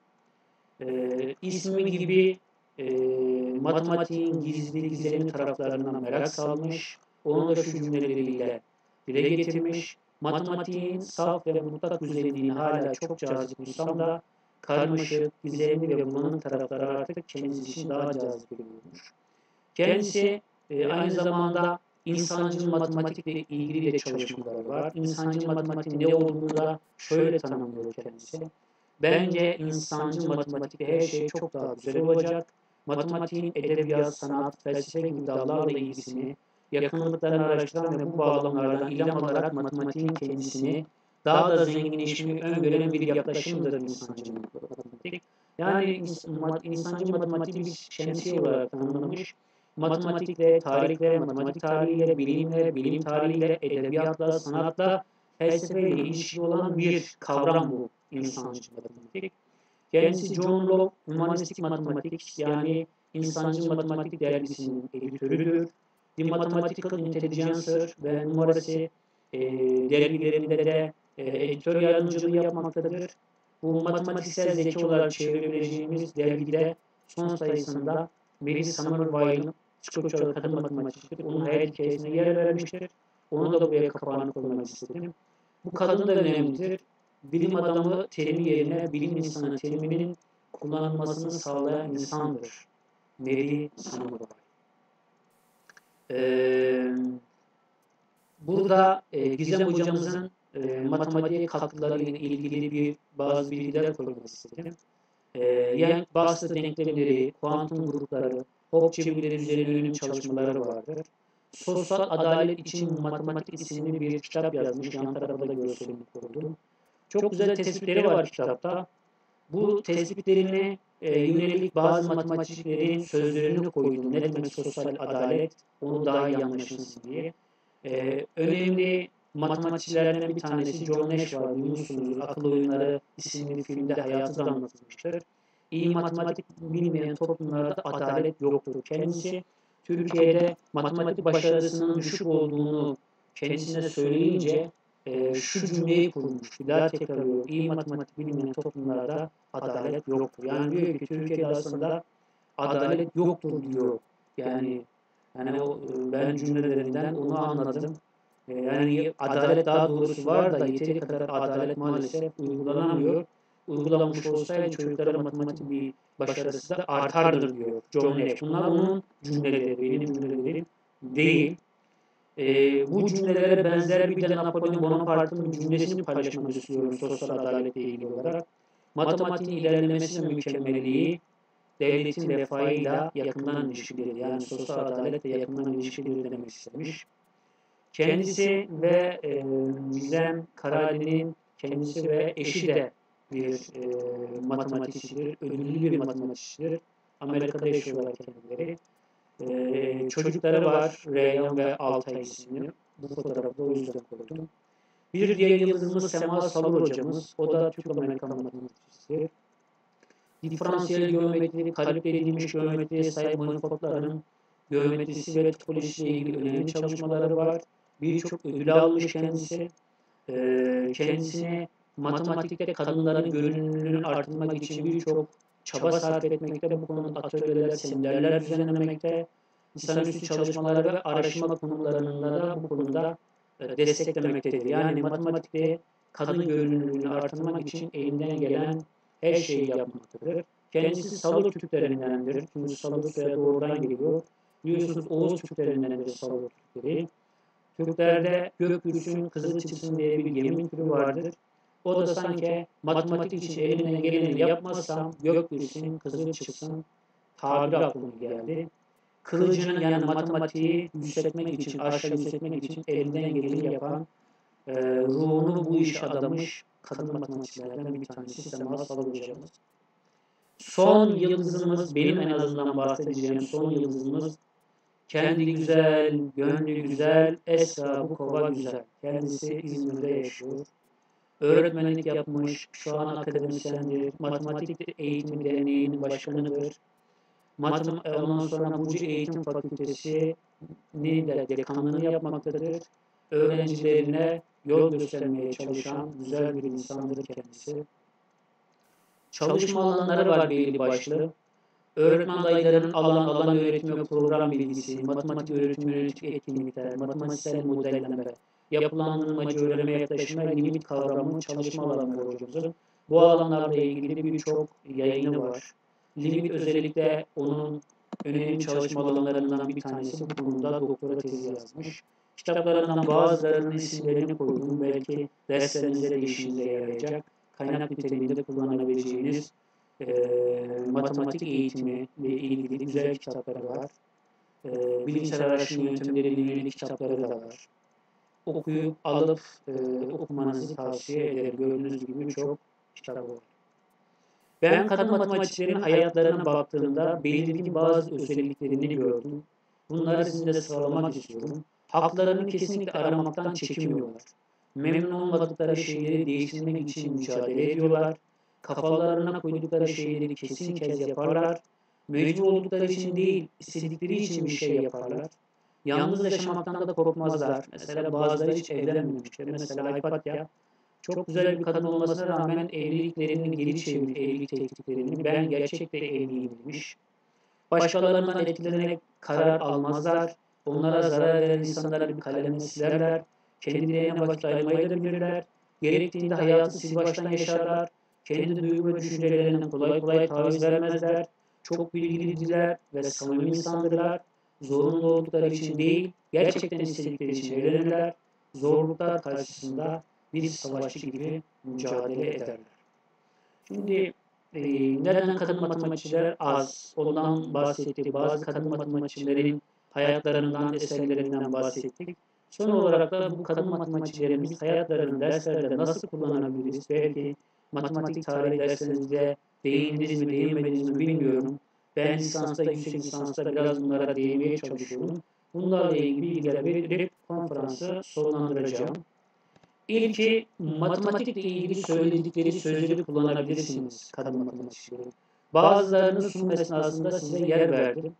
E, ismi gibi e, matematiğin gizli gizemli taraflarına merak salmış. Onu da şu cümleleriyle dile getirmiş. Matematiğin saf ve mutlak güzelliğini hala çok cazip bulsam da karmaşık, gizemli ve bulanık tarafları artık kendisi için daha cazip görülüyormuş. Kendisi e, aynı zamanda insancıl matematikle ilgili de çalışmaları var. İnsancıl matematiğin ne olduğunu da şöyle tanımlıyor kendisi. Bence insancıl matematikte her şey çok daha güzel olacak. Matematiğin edebiyat, sanat, felsefe gibi dallarla ilgisini, yakınlıklarını araştıran ve bu bağlamlardan ilham alarak matematiğin kendisini daha da zenginleşmeyi öngören bir yaklaşımdır insancıl matematik. Yani insancıl matematiği bir şemsiye olarak tanımlamış. Matematikle, tarihle, matematik tarihiyle, bilimle, bilim tarihiyle, edebiyatla, sanatla, felsefeyle ilişkili olan bir kavram bu insancıl matematik. Kendisi John Locke Humanistik Matematik yani İnsancıl Matematik dergisinin editörüdür. The Mathematical Intelligencer ve numarası e, dergilerinde de e, editör yardımcılığı yapmaktadır. Bu matematiksel zeki olarak çevirebileceğimiz dergide son sayısında Mary Summerville'ın İskoçyalı kadın matematikçidir. Onun hayat hikayesine yer vermiştir. Onu da buraya kapağını koymak istedim. Bu kadın da önemlidir. Bilim adamı terimi yerine bilim insanı teriminin kullanılmasını sağlayan insandır. Mary Summerville. Ee, Burada e, Gizem hocamızın e, matematiğe katkılarıyla ilgili bir bazı bilgiler koymak istedim. E, yani Bastı denklemleri, kuantum grupları, Hopf çevirileri üzerine yönelik çalışmaları vardır. Sosyal Adalet için Matematik isimli bir kitap yazmış. Yan tarafa da görselini koydum. Çok güzel tespitleri var kitapta. Bu tespitlerine e, yönelik bazı matematikçilerin sözlerini koydum. Ne demek sosyal adalet? Onu daha iyi anlaşılsın diye. E, önemli matematikçilerden bir tanesi John Nash var. Biliyorsunuz Akıl Oyunları isimli filmde hayatı da anlatılmıştır. İyi matematik bilmeyen toplumlarda adalet yoktur. Kendisi Türkiye'de matematik başarısının düşük olduğunu kendisine söyleyince e, şu cümleyi kurmuş. Bir daha tekrarlıyorum. İyi matematik bilmeyen toplumlarda adalet yoktur. Yani diyor ki Türkiye'de aslında adalet yoktur diyor. Yani yani o ben cümlelerinden onu anladım. E, yani adalet daha doğrusu var da yeteri kadar adalet maalesef uygulanamıyor. Uygulanmış olsaydı çocukların matematik bir başarısı da artardır diyor John Nash. Bunlar onun cümleleri, benim cümlelerim değil. E, bu cümlelere benzer bir de Napolyon Bonaparte'ın bir cümlesini paylaşmak istiyorum sosyal adaletle ilgili olarak. Matematiğin ilerlemesi ve mükemmelliği devletin refahıyla yakından ilişkili, yani sosyal adaletle yakından ilişkili demek istemiş. Kendisi ve e, Gizem Karali'nin kendisi ve eşi de bir e, matematikçidir, ödüllü bir matematikçidir. Amerika'da yaşıyorlar kendileri. Ee, çocukları var, Reyhan ve Altay isimli. Bu fotoğrafı da o yüzden koydum. Bir diğer yıldızımız Sema Salur hocamız. O da Türk-Amerikan matematikçisi. Diferansiyel geometri, kalibre edilmiş geometriye sahip manifoldların geometrisi ve topolojisiyle ilgili önemli çalışmaları var. Birçok ödül almış kendisi. Ee, kendisine matematikte kadınların görünümünü artırmak için birçok çaba sarf etmekte, bu konuda atölyeler, seminerler düzenlemekte, insanüstü çalışmaları ve araştırma konularında da bu konuda e, desteklemektedir. Yani matematikte kadın görünümünü artırmak için elinden gelen her şeyi yapmaktadır. Kendisi Salur Türklerindendir. Çünkü Salur soyadı oradan geliyor. Biliyorsunuz Oğuz Türklerindendir Salur Türkleri. Türklerde Gökgürsün Kızıl Çıksın diye bir yemin türü vardır. O da sanki matematik için elinden geleni yapmazsam Gökgürsün Kızıl Çıksın tabiri aklıma geldi. Kılıcının yani matematiği yükseltmek için, aşağı yükseltmek için elinden geleni yapan, e, ruhunu bu işe adamış kadın matematikçilerden bir tanesi Sema Salur hocamız. Son yıldızımız, benim en azından bahsedeceğim son yıldızımız, kendi güzel, gönlü güzel, Esra Bukova güzel. Kendisi İzmir'de yaşıyor. Öğretmenlik yapmış, şu an akademisyendir. Matematik Eğitimi Derneği'nin başkanıdır. Matem ondan sonra Burcu Eğitim Fakültesi'nin de dekanlığını yapmaktadır. Öğrencilerine yol göstermeye çalışan güzel bir insandır kendisi. Çalışma alanları var belli başlı. Öğretmen adaylarının alan alan öğretim ve program bilgisi, matematik öğretim yönelik etkinlikler, matematiksel modelleme, yapılandırmacı öğrenme yaklaşımı ve limit kavramı çalışma alanları hocamızın. Bu alanlarla ilgili birçok yayını var. Limit özellikle onun önemli çalışma alanlarından bir tanesi, bu konuda doktora tezi yazmış. Kitaplarından bazılarının isimlerini koydum. Belki derslerinizde de işinize yarayacak. Kaynak niteliğinde kullanabileceğiniz e, matematik eğitimi ile ilgili güzel kitapları var. E, bilimsel araştırma yöntemleriyle yönelik kitapları da var. Okuyup alıp e, okumanızı tavsiye ederim. Gördüğünüz gibi birçok kitap var. Ben kadın matematikçilerin hayatlarına baktığımda belirgin bazı özelliklerini gördüm. Bunları sizinle sıralamak istiyorum. Haklarını kesinlikle aramaktan çekinmiyorlar. Memnun olmadıkları şeyleri değiştirmek için mücadele ediyorlar. Kafalarına koydukları şeyleri kesin kez yaparlar. Mecbur oldukları için değil, istedikleri için bir şey yaparlar. Yalnız yaşamaktan da korkmazlar. Mesela bazıları hiç evlenmemişler. Mesela Aypatya çok güzel bir kadın olmasına rağmen evliliklerini geri çevirmiş, evlilik tekliflerini. Ben gerçekte evliyim demiş. Başkalarından etkilenerek karar almazlar. Onlara zarar veren insanlara bir kalemle silerler. Kendilerine vakit ayırmayı da bilirler. Gerektiğinde hayatı sil baştan yaşarlar. Kendi duygu ve düşüncelerinden kolay kolay taviz vermezler. Çok bilgilidirler ve samimi insandırlar. Zorunlu oldukları için değil, gerçekten istedikleri için evlenirler. zorluklar karşısında bir savaşçı gibi mücadele ederler. Şimdi e, neden kadın matematikçiler az? Ondan bahsettik. Bazı kadın matematikçilerin hayatlarından, eserlerinden bahsettik. Son olarak da bu kadın matematikçilerimiz hayatlarını derslerde nasıl kullanabiliriz? Belki matematik tarihi derslerinizde değindiniz mi, değinmediniz mi bilmiyorum. Ben lisansta, yüksek lisansta biraz bunlara değinmeye çalışıyorum. Bunlarla ilgili bilgiler verip konferansı sonlandıracağım. İlki matematikle ilgili söyledikleri sözleri kullanabilirsiniz kadın matematikçileri. Bazılarını sunum esnasında size yer verdim.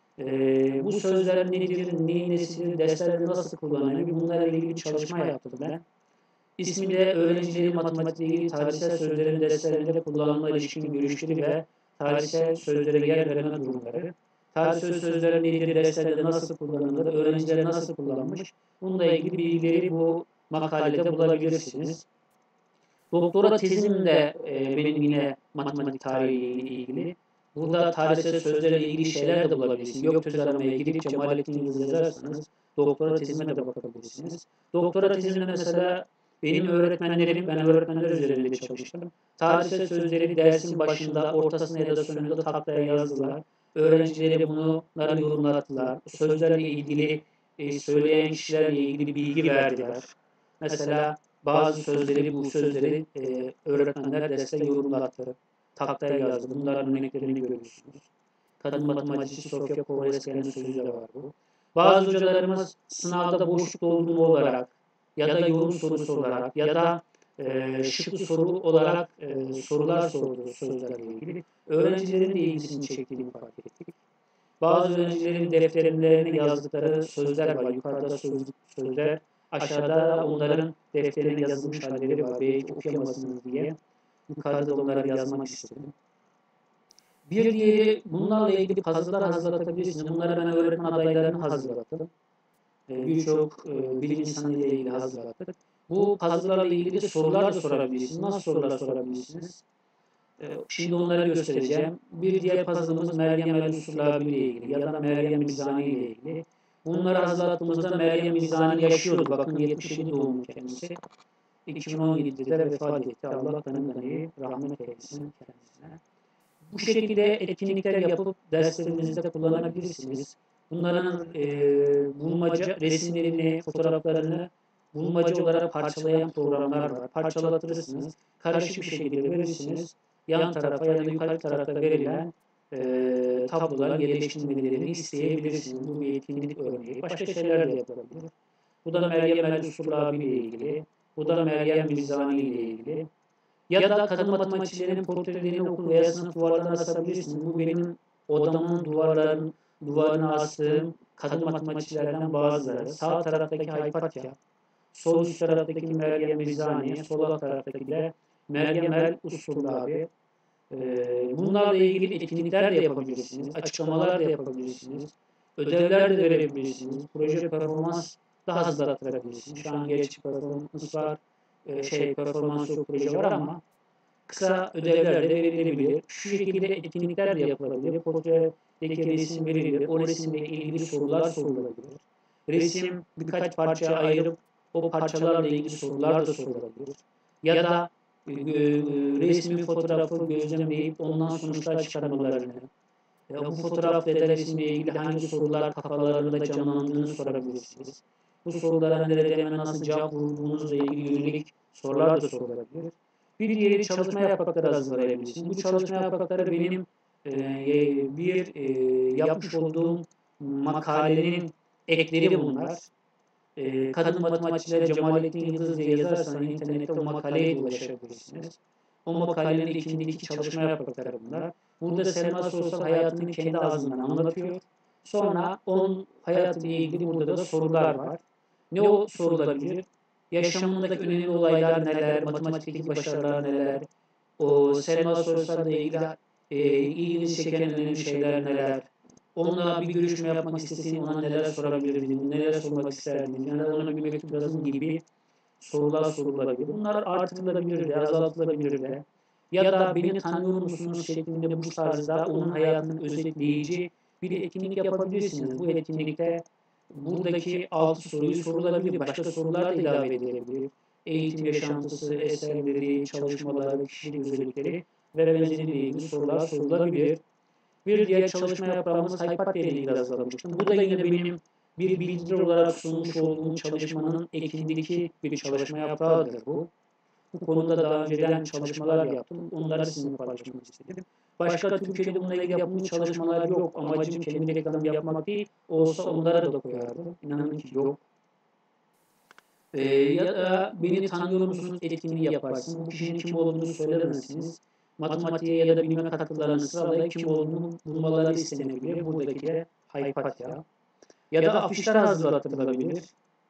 Ee, bu sözler nedir, neyin nesidir, derslerde nasıl kullanılır, bunlarla ilgili bir çalışma yaptım ben. İsmi de öğrencilerin matematikle ilgili tarihsel sözlerin derslerinde kullanılma ilişkin görüşleri ve tarihsel sözlere yer verme durumları. Tarihsel sözler nedir, derslerde nasıl kullanılır, öğrenciler nasıl kullanmış, bununla ilgili bilgileri bu makalede bulabilirsiniz. Doktora tezim de e, benim yine matematik tarihiyle ilgili. Burada tarihsel sözlerle ilgili şeyler de bulabilirsiniz. Yok söz aramaya girip Cemalettin Yıldız yazarsanız doktora tezime de bakabilirsiniz. Doktora tezimde mesela benim öğretmenlerim, ben öğretmenler üzerinde çalıştım. Tarihsel sözleri dersin başında, ortasında ya da sonunda tahtaya yazdılar. Öğrencilere bunları yorumlattılar. Sözlerle ilgili e, söyleyen kişilerle ilgili bilgi verdiler. Mesela bazı sözleri, bu sözleri e, öğretmenler derste yorumlattı. Tahtaya yazdı. Bunların örneklerini görüyorsunuz. Kadın matematikçi Sofya Kovalevskaya'nın sözü de var bu. Bazı hocalarımız sınavda boşluk doldurma olarak ya da yorum sorusu olarak ya da e, şıklı soru olarak e, sorular sordu sözlerle ilgili. Öğrencilerin de ilgisini çektiğini fark ettik. Bazı öğrencilerin defterlerine yazdıkları sözler var. Yukarıda sözlük, sözler, aşağıda onların defterine yazılmış halleri var. Belki okuyamazsınız diye yukarıda onları yazmak istedim. Bir diğeri bunlarla ilgili puzzle'lar hazırlatabilirsiniz. Bunları ben öğretmen adaylarını hazırlattım. Birçok bilim insanı ile ilgili hazırlattık. Bu puzzle'larla ilgili de sorular da sorabilirsiniz. Nasıl sorular sorabilirsiniz? Şimdi onları göstereceğim. Bir diğer puzzle'ımız Meryem El-Usullabi ile ilgili ya da Meryem Mizani ile ilgili. Bunları hazırlattığımızda Meryem Mizani yaşıyordu. Bakın yetmiş yedi doğumlu kendisi. iki bin on yedide de vefat etti. Allah kanı kanıyı rahmet eylesin kendisine. Bu şekilde etkinlikler yapıp derslerinizde kullanabilirsiniz. Bunların e, bulmaca resimlerini, fotoğraflarını bulmaca olarak parçalayan programlar var. Parçalatırsınız. Karışık bir şekilde verirsiniz. Yan tarafa ya da yukarı tarafta verilen e, tablolar yerleştirmelerini isteyebilirsiniz. Bu bir etkinlik örneği. Başka şeyler de yapılabilir. Bu da Meryem El-Usullabi ile ilgili. Bu da Meryem Mizani ile ilgili. Ya da kadın matematikçilerin portrelerini okul veya sınıf duvarlarına asabilirsiniz. Bu benim odamın duvarların, duvarına astığım kadın matematikçilerden bazıları. Sağ taraftaki Haypatya, sol üst taraftaki Meryem Mizani, sol alt taraftaki de Meryem El-Usullabi. Ee, bunlarla ilgili etkinlikler de yapabilirsiniz, açıklamalar da yapabilirsiniz, ödevler de verebilirsiniz, proje performans da hazırlatabilirsiniz. Şu an gerçi performans var, e, şey performans yok, proje var ama kısa ödevler de verilebilir. Şu şekilde etkinlikler de yapılabilir. Portredeki resim verilir, o resimle ilgili sorular sorulabilir. Resim birkaç parçaya ayırıp o parçalarla ilgili sorular da sorulabilir. Ya da e, resmi fotoğrafı gözlemleyip ondan sonuçlar çıkarmalarını, e, bu fotoğrafla ya da resimle ilgili hangi sorular kafalarında canlandığını sorabilirsiniz. Bu sorulara nerede hemen nasıl cevap bulduğunuzla ilgili yönelik sorular da sorulabilir. Bir diğeri çalışma yaprakları hazırlayabilirsiniz. Bu çalışma yaprakları benim e, bir e, yapmış olduğum makalenin ekleri bunlar. E, kadın matematikçilere Cemalettin Yıldız diye yazarsanız internette o makaleye ulaşabilirsiniz. O makalenin içindeki çalışma yaprakları bunlar. Burada Selma Soysal hayatını kendi ağzından anlatıyor. Sonra onun hayatıyla ilgili burada da sorular var. Ne o sorulabilir? Yaşamındaki önemli olaylar neler, matematikteki başarılar neler, o Selma Soysal'la ilgili e, ilginizi çeken önemli şeyler neler, onunla bir görüşme yapmak istediğin ona neler sorabilirdiniz, neler sormak isterdiniz, yani ona bir mektup yazın gibi sorular sorulabilir. Bunlar artırılabilir de, azaltılabilir de. Ya da beni tanıyor musunuz şeklinde bu tarzda onun hayatını özetleyici bir etkinlik yapabilirsiniz. Bu etkinlikte buradaki altı soruyu sorulabilir. Başka sorular da ilave edilebilir. Eğitim yaşantısı, eserleri, çalışmaları, kişilik özellikleri ve benzeriyle ilgili sorular sorulabilir. Bir diğer çalışma yaprağımız Hypatia ile ilgili hazırlamıştım. Bu da yine benim bir bildiri olarak sunmuş olduğum çalışmanın ekindeki bir çalışma yaprağıdır bu. Bu konuda daha önceden çalışmalar yaptım. Onları sizinle paylaşmak istedim. Başka Türkiye'de bununla ilgili yapılmış çalışmalar yok. Amacım kendi reklamı yapmak değil. Olsa onlara da koyardım. İnanın ki yok. Ee, ya da beni tanıyor musunuz etkinliği yaparsın. Bu kişinin kim olduğunu söyler misiniz? Matematiğe ya da bilime katkılarını sıralayıp kim olduğunu bulmaları istenebilir. Buradaki de Hypatia. Ya da afişler hazırlatılabilir.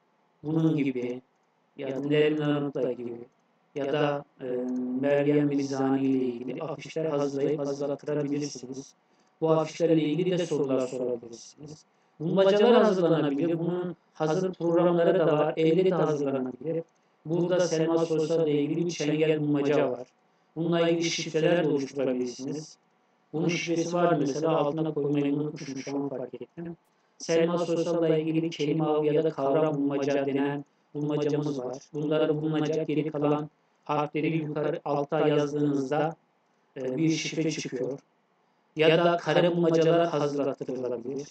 Bunun gibi. Ya da Nermin Arnavut'la gibi. Ya da e, Meryem Mizani ile ilgili afişler hazırlayıp hazırlatabilirsiniz. Bu afişlerle ilgili de sorular sorabilirsiniz. Bulmacalar hazırlanabilir. Bunun hazır programları da var. Evde de hazırlanabilir. Burada Selma Soysal ile ilgili bir çengel bulmaca var. Bununla ilgili şifreler de oluşturabilirsiniz. Bunun şifresi var mesela, altına koymayı unutmuşum, şu an fark ettim. Selma Soysal ile ilgili kelime avı ya da kavram bulmaca denen bulmacamız var. Bunları bulunacak geri kalan harfleri yukarı alta yazdığınızda e, bir şifre çıkıyor. Ya da kare bulmacalar hazırlatılabilir.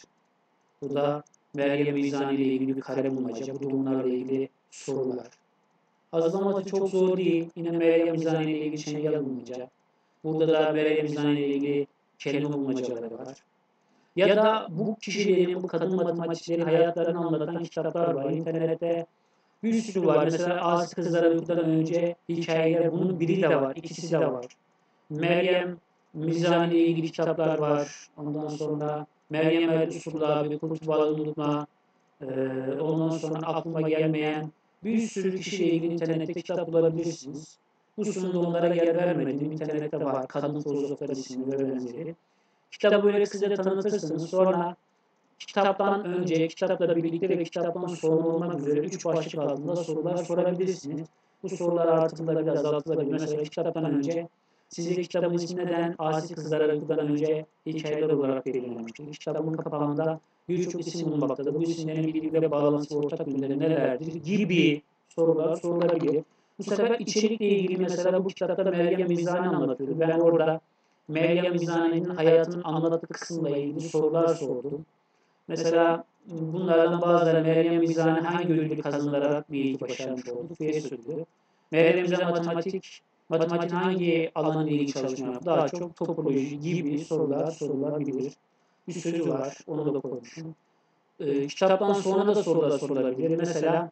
Bu da Meryem Mizani ile ilgili bir kare bulmaca. Bu da onlarla ilgili sorular. Hazırlaması çok zor değil. Yine Meryem Mizani ile ilgili çengel bulmaca. Burada da Meryem Mizani ile ilgili kelime bulmacaları var. Ya da bu kişilerin, bu kadın matematikçilerin hayatlarını anlatan kitaplar var. İnternette bir sürü var. Mesela Aziz Kızlar Uyku'dan önce hikayeler, bunun biri de var, ikisi de var. Meryem Mizani ile ilgili kitaplar var. Ondan sonra Meryem El Usul abi, Kurt Balığını Unutma, ee, ondan sonra aklıma gelmeyen bir sürü kişiyle ilgili internette kitap bulabilirsiniz. Bu sunumda onlara yer vermedim. İnternette var. Kadın Filozoflar isimli ve benzeri. Kitabı böyle kısaca tanıtırsınız. Sonra kitaptan önce, kitapla birlikte ve kitaptan sonra olmak üzere üç başlık altında sorular sorabilirsiniz. Bu sorular artırılabilir, azaltılabilir. Mesela kitaptan önce size kitabın ismi neden Aziz Kızlar Uyku'dan önce hikayeler olarak belirlenmiştir. Kitabın kapağında birçok isim bulunmaktadır. Bu isimlerin birbiriyle bağlantısı ve ortak yönleri nelerdir gibi sorular sorulabilir. Bu sefer içerikle ilgili mesela bu kitapta Meryem Mizani anlatıyordu. Ben orada Meryem Mizani'nin hayatının anlattığı kısımla ilgili sorular sordum. Mesela bunlardan bazıları Meryem Mizani hangi ödülü kazanarak bir ilgi başarmış oldu? Fiyes ödülü. Meryem Mizani matematik, matematiğin hangi alanla ilgili çalışma yaptı? Daha çok topoloji gibi sorular sorulabilir. Bir sözü var, onu da koymuşum. Ee, kitaptan sonra da sorular sorulabilir. Mesela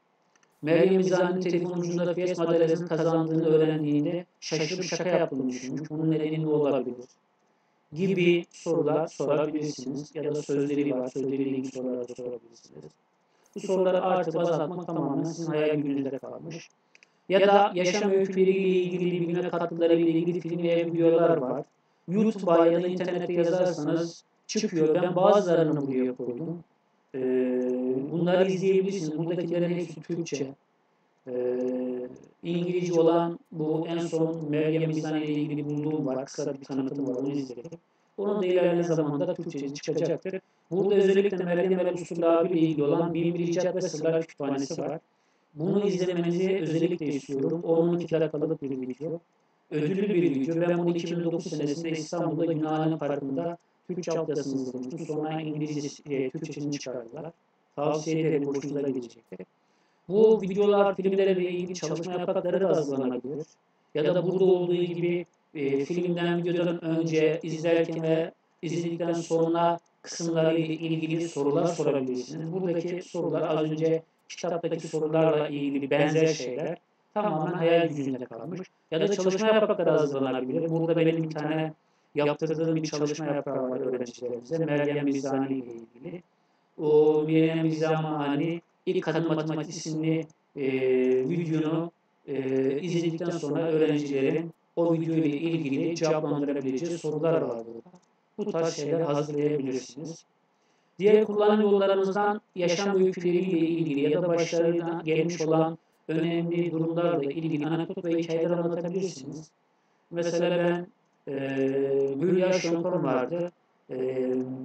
Meryem Mizani'nin telefon ucunda Fiyes madalyasını kazandığını öğrendiğinde şaşırıp şaka yaptığını düşünmüş. Bunun nedeni ne olabilir? Gibi sorular sorabilirsiniz. Ya da sözleri var, sözleriyle ilgili sorular da sorabilirsiniz. Bu soruları artık azaltmak tamamen sizin hayal gücünüzde kalmış. Ya da yaşam öyküleriyle ilgili, bilime katkılarıyla ilgili film ve videolar var. YouTube'a ya da internette yazarsanız çıkıyor. Ben bazılarını buraya koydum. Ee, bunları izleyebilirsiniz. Buradakilerin hepsi Türkçe. Ee, İngilizce olan bu en son Meryem Mizani ile ilgili bulduğum var. Kısa bir tanıtım var. Onu izledim. Onun da ilerleyen zamanda Türkçesi çıkacaktır. Burada özellikle Meryem El Usul abi ile ilgili olan Bin Bir İcat ve Sırlar Kütüphanesi var. Bunu izlemenizi özellikle istiyorum. on iki dakikalık bir video. Ödüllü bir video. Ben bunu iki bin dokuz senesinde İstanbul'da Günahane Parkı'nda Türkçe altyazısını izlemiştim. Sonra İngilizce, e, Türkçesini çıkardılar. Tavsiye ederim, hoşunuza gidecektir. Bu videolar, filmlerle ilgili çalışma yaprakları da hazırlanabilir. Ya da burada olduğu gibi e, filmden, videodan önce, izlerken ve izledikten sonra kısımlarıyla ilgili sorular sorabilirsiniz. Buradaki sorular az önce kitaptaki sorularla ilgili benzer şeyler, tamamen hayal gücünde kalmış. Ya da çalışma yaprakları hazırlanabilir. Burada benim bir tane yaptırdığım bir çalışma yaprağı var öğrencilerimize. Meryem Mizani ile ilgili. O Meryem Mizani ilk Kadın Matematik isimli e, videonu e, izledikten sonra öğrencilerin o video ile ilgili cevaplandırabileceği sorular var burada. Bu tarz şeyler hazırlayabilirsiniz. Diğer kullanım yollarımızdan yaşam öyküleriyle ilgili ya da başlarına gelmiş olan önemli durumlarla ilgili anekdot ve hikayeler anlatabilirsiniz. Mesela ben e, Hülya Şonkor vardı. E,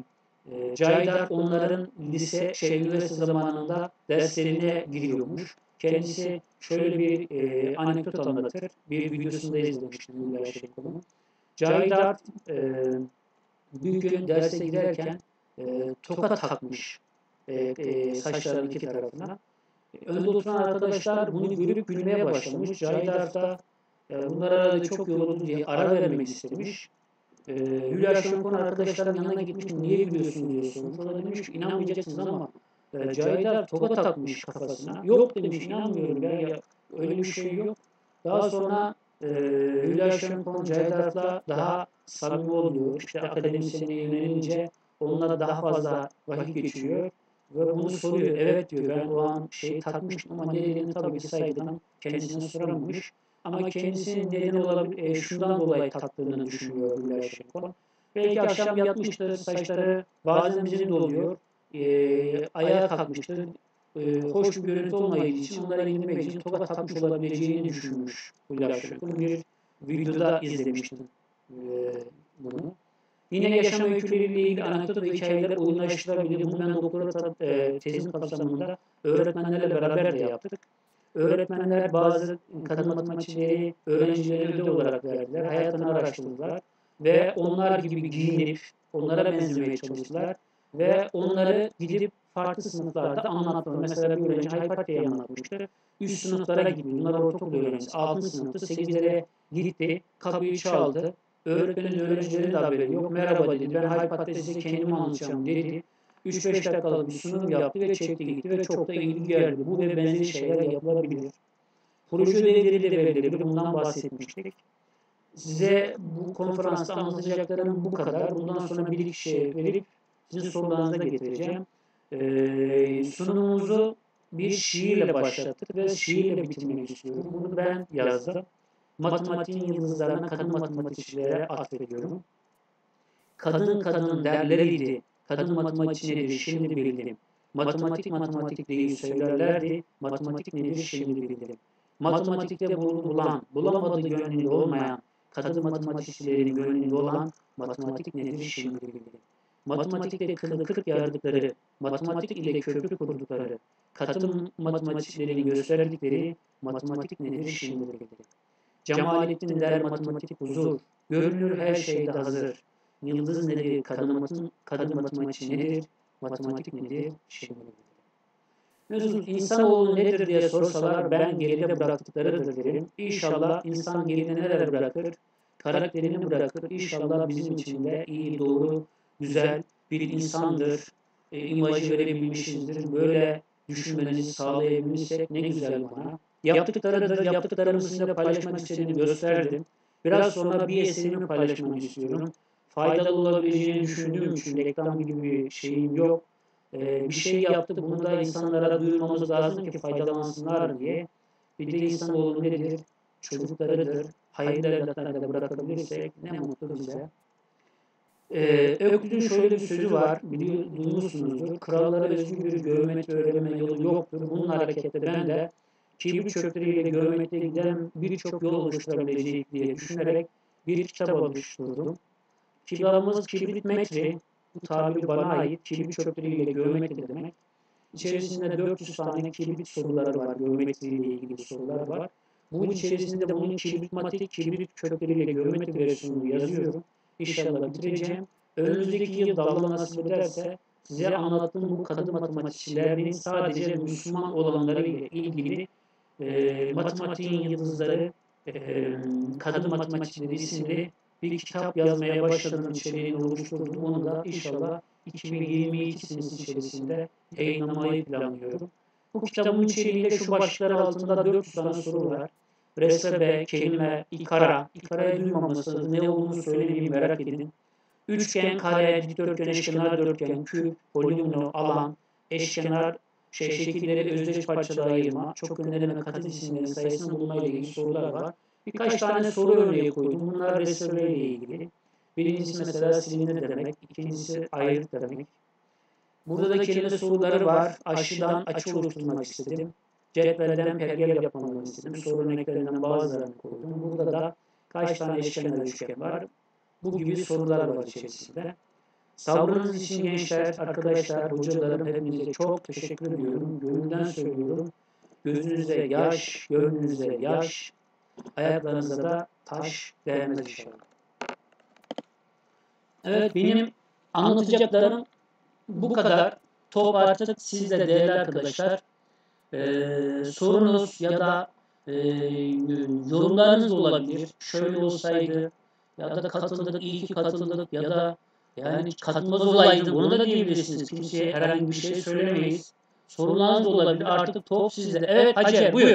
E, Caydar onların lise, şey, üniversite zamanında derslerine giriyormuş. Kendisi şöyle bir e, anekdot anlatır. Bir videosunda izlemiştim Hülya Şevko'nun. Caydar e, bir gün derse girerken e, toka takmış e, e, saçlarının iki tarafına. Önde oturan arkadaşlar bunu görüp gülmeye başlamış. Caydar da e, bunlar arada çok yoruldu diye ara vermek istemiş. E, Hülya Şevko'nun arkadaşların yanına gitmiş, niye gülüyorsun diye sormuş. O da demiş ki inanmayacaksınız ama e, Caydar toka takmış kafasına. Yok demiş, inanmıyorum ya, ya öyle bir şey yok. Daha sonra e, Hülya Şevko Caydar'la daha samimi oluyor. İşte akademisyenliğe yönelince onunla daha fazla vakit geçiriyor. Ve bunu soruyor. Evet diyor, ben o an şeyi takmıştım ama nedenini tabii ki saygıdan kendisine soramamış. Ama kendisinin neden olabilir, e, şundan dolayı taktığını düşünüyor Hülya Şevko. Belki akşam yatmıştır, saçları bazen bizim de oluyor. E, ayağa kalkmıştır. E, hoş bir görüntü olmadığı için onlara indirmek için toka takmış olabileceğini düşünmüş Hülya Şevko. Bir videoda izlemiştim e, bunu. Yine yaşam öyküleriyle ilgili anekdot ve hikayeler oyunlaştırabilir. Bunu ben doktora e, tezim kapsamında öğretmenlerle beraber de yaptık. Öğretmenler bazı kadın matematikçileri öğrencilere ödev olarak verdiler. Hayatını araştırdılar ve onlar gibi giyinip onlara benzemeye çalıştılar ve onları gidip farklı sınıflarda anlattılar. Mesela bir öğrenci Haypatia'yı anlatmıştı. Üst sınıflara gitti. Bunlar ortaokul öğrencisi. Altıncı sınıftı. Sekizlere gitti. Kapıyı çaldı. Öğretmenin öğrencilerin de haberi yok. Merhaba dedi. Ben Haypatia'yı kendimi anlatacağım dedi. üç beş dakikalık bir sunum yaptı ve çekti gitti ve çok da ilgi geldi. Bu ve benzeri şeyler yapılabilir. Proje ödevleri de verilebilir. Bundan bahsetmiştik. Size bu konferansta anlatacaklarım bu kadar. Bundan sonra bir iki şey verip sizin sorularınıza getireceğim. Ee, sunumumuzu bir şiirle başlattık ve şiirle bitirmek istiyorum. Bunu ben yazdım. Matematiğin yıldızlarına kadın matematikçilere atfediyorum. Kadın kadın derleriydi. Kadın matematik nedir şimdi bildim. Matematik matematik değil söylerlerdi. Matematik nedir şimdi bildim. Matematikte buldu bulan, bulamadı gönlünde olmayan, kadın matematikçilerin gönlünde olan matematik nedir şimdi bildim. Matematikte kırk kırk yardıkları, matematik ile köprü kurdukları, katı matematikçilerin gösterdikleri matematik nedir şimdi bildim. Cemalettin der matematik huzur, görünür her şeyde hazır. Yıldız nedir, kadın, matım, kadın matematikçi nedir, matematik nedir, şimdi nedir? Mesut, insanoğlu nedir diye sorsalar ben geride bıraktıklarıdır derim. İnşallah insan geride neler bırakır, karakterini bırakır. İnşallah bizim için de iyi, doğru, güzel bir insandır. E, imajı verebilmişizdir. Böyle düşünmenizi sağlayabilmişsek ne güzel bana. Yaptıklarıdır, yaptıklarımı sizinle paylaşmak istediğimi gösterdim. Biraz sonra bir eserimi paylaşmak istiyorum. Faydalı olabileceğini düşündüğüm için reklam gibi bir şeyim yok. Ee, bir şey yaptık, bunu da insanlara duyurmamız lazım ki faydalansınlar diye. Bir de insanoğlu nedir? Çocuklarıdır. Hayırlı evlatlarına bırakabilirsek ne mutlu bize. Ee, Öklüd'ün şöyle bir sözü var, biliyor, duymuşsunuzdur. Krallara özgü bir geometri öğrenme yolu yoktur. Bunun hareketle ben de kibrit çöpleriyle geometriye giden birçok yol oluşturabilecek diye düşünerek bir kitap oluşturdum. Kitabımız kibrit metri, bu tabir bana ait, kibrit çöpleriyle geometri demek. İçerisinde dört yüz tane kibrit soruları var, geometriyle ilgili sorular var. Bunun içerisinde de bunun kibritmatik, kibrit çöpleriyle geometri versiyonunu yazıyorum. İnşallah bitireceğim. Önümüzdeki yıl da Allah nasip ederse size anlattığım bu kadın matematikçilerin sadece Müslüman olanlarıyla ilgili e, matematiğin yıldızları, e, kadın matematikçileri isimli bir kitap yazmaya başladım, içeriğini oluşturdum. Onu da inşallah iki bin yirmi iki senesi içerisinde yayınlamayı planlıyorum. Bu kitabın içeriğinde şu başlıklar altında dört yüz tane soru var. Resebe, kelime, ikara, ikara'yı duymamışsınız, ne olduğunu söylemeyi merak edin. Üçgen, kare, dikdörtgen, eşkenar dörtgen, küp, polinomino, alan, eşkenar, şey, şekilleri özdeş parçalara ayırma, çok yönlere ve katı cisimlerin sayısını bulma ile ilgili sorular var. Birkaç tane soru örneği koydum. Bunlar reserve ile ilgili. Birincisi mesela silindir demek, ikincisi ayrıt demek. Burada da kelime soruları var. Aşıdan açı oluşturmak istedim. Cetvelden pergel yapmamı istedim. Soru örneklerinden bazılarını koydum. Burada da kaç tane eşkenar üçgen var. Bu gibi sorular var içerisinde. Sabrınız için gençler, arkadaşlar, hocalarım hepinize çok teşekkür ediyorum. Gönülden söylüyorum. Gözünüze yaş, gönlünüze yaş, ayaklarınıza da taş değmez inşallah. Evet, benim anlatacaklarım bu kadar. Top artık sizde değerli arkadaşlar. Ee, sorunuz ya da e, yorumlarınız da olabilir. Şöyle olsaydı ya da katıldık, iyi ki katıldık ya da yani katılmaz olaydı bunu da diyebilirsiniz. Kimseye herhangi bir şey söylemeyiz. Sorularınız da olabilir. Artık top sizde. Evet Hacer buyur.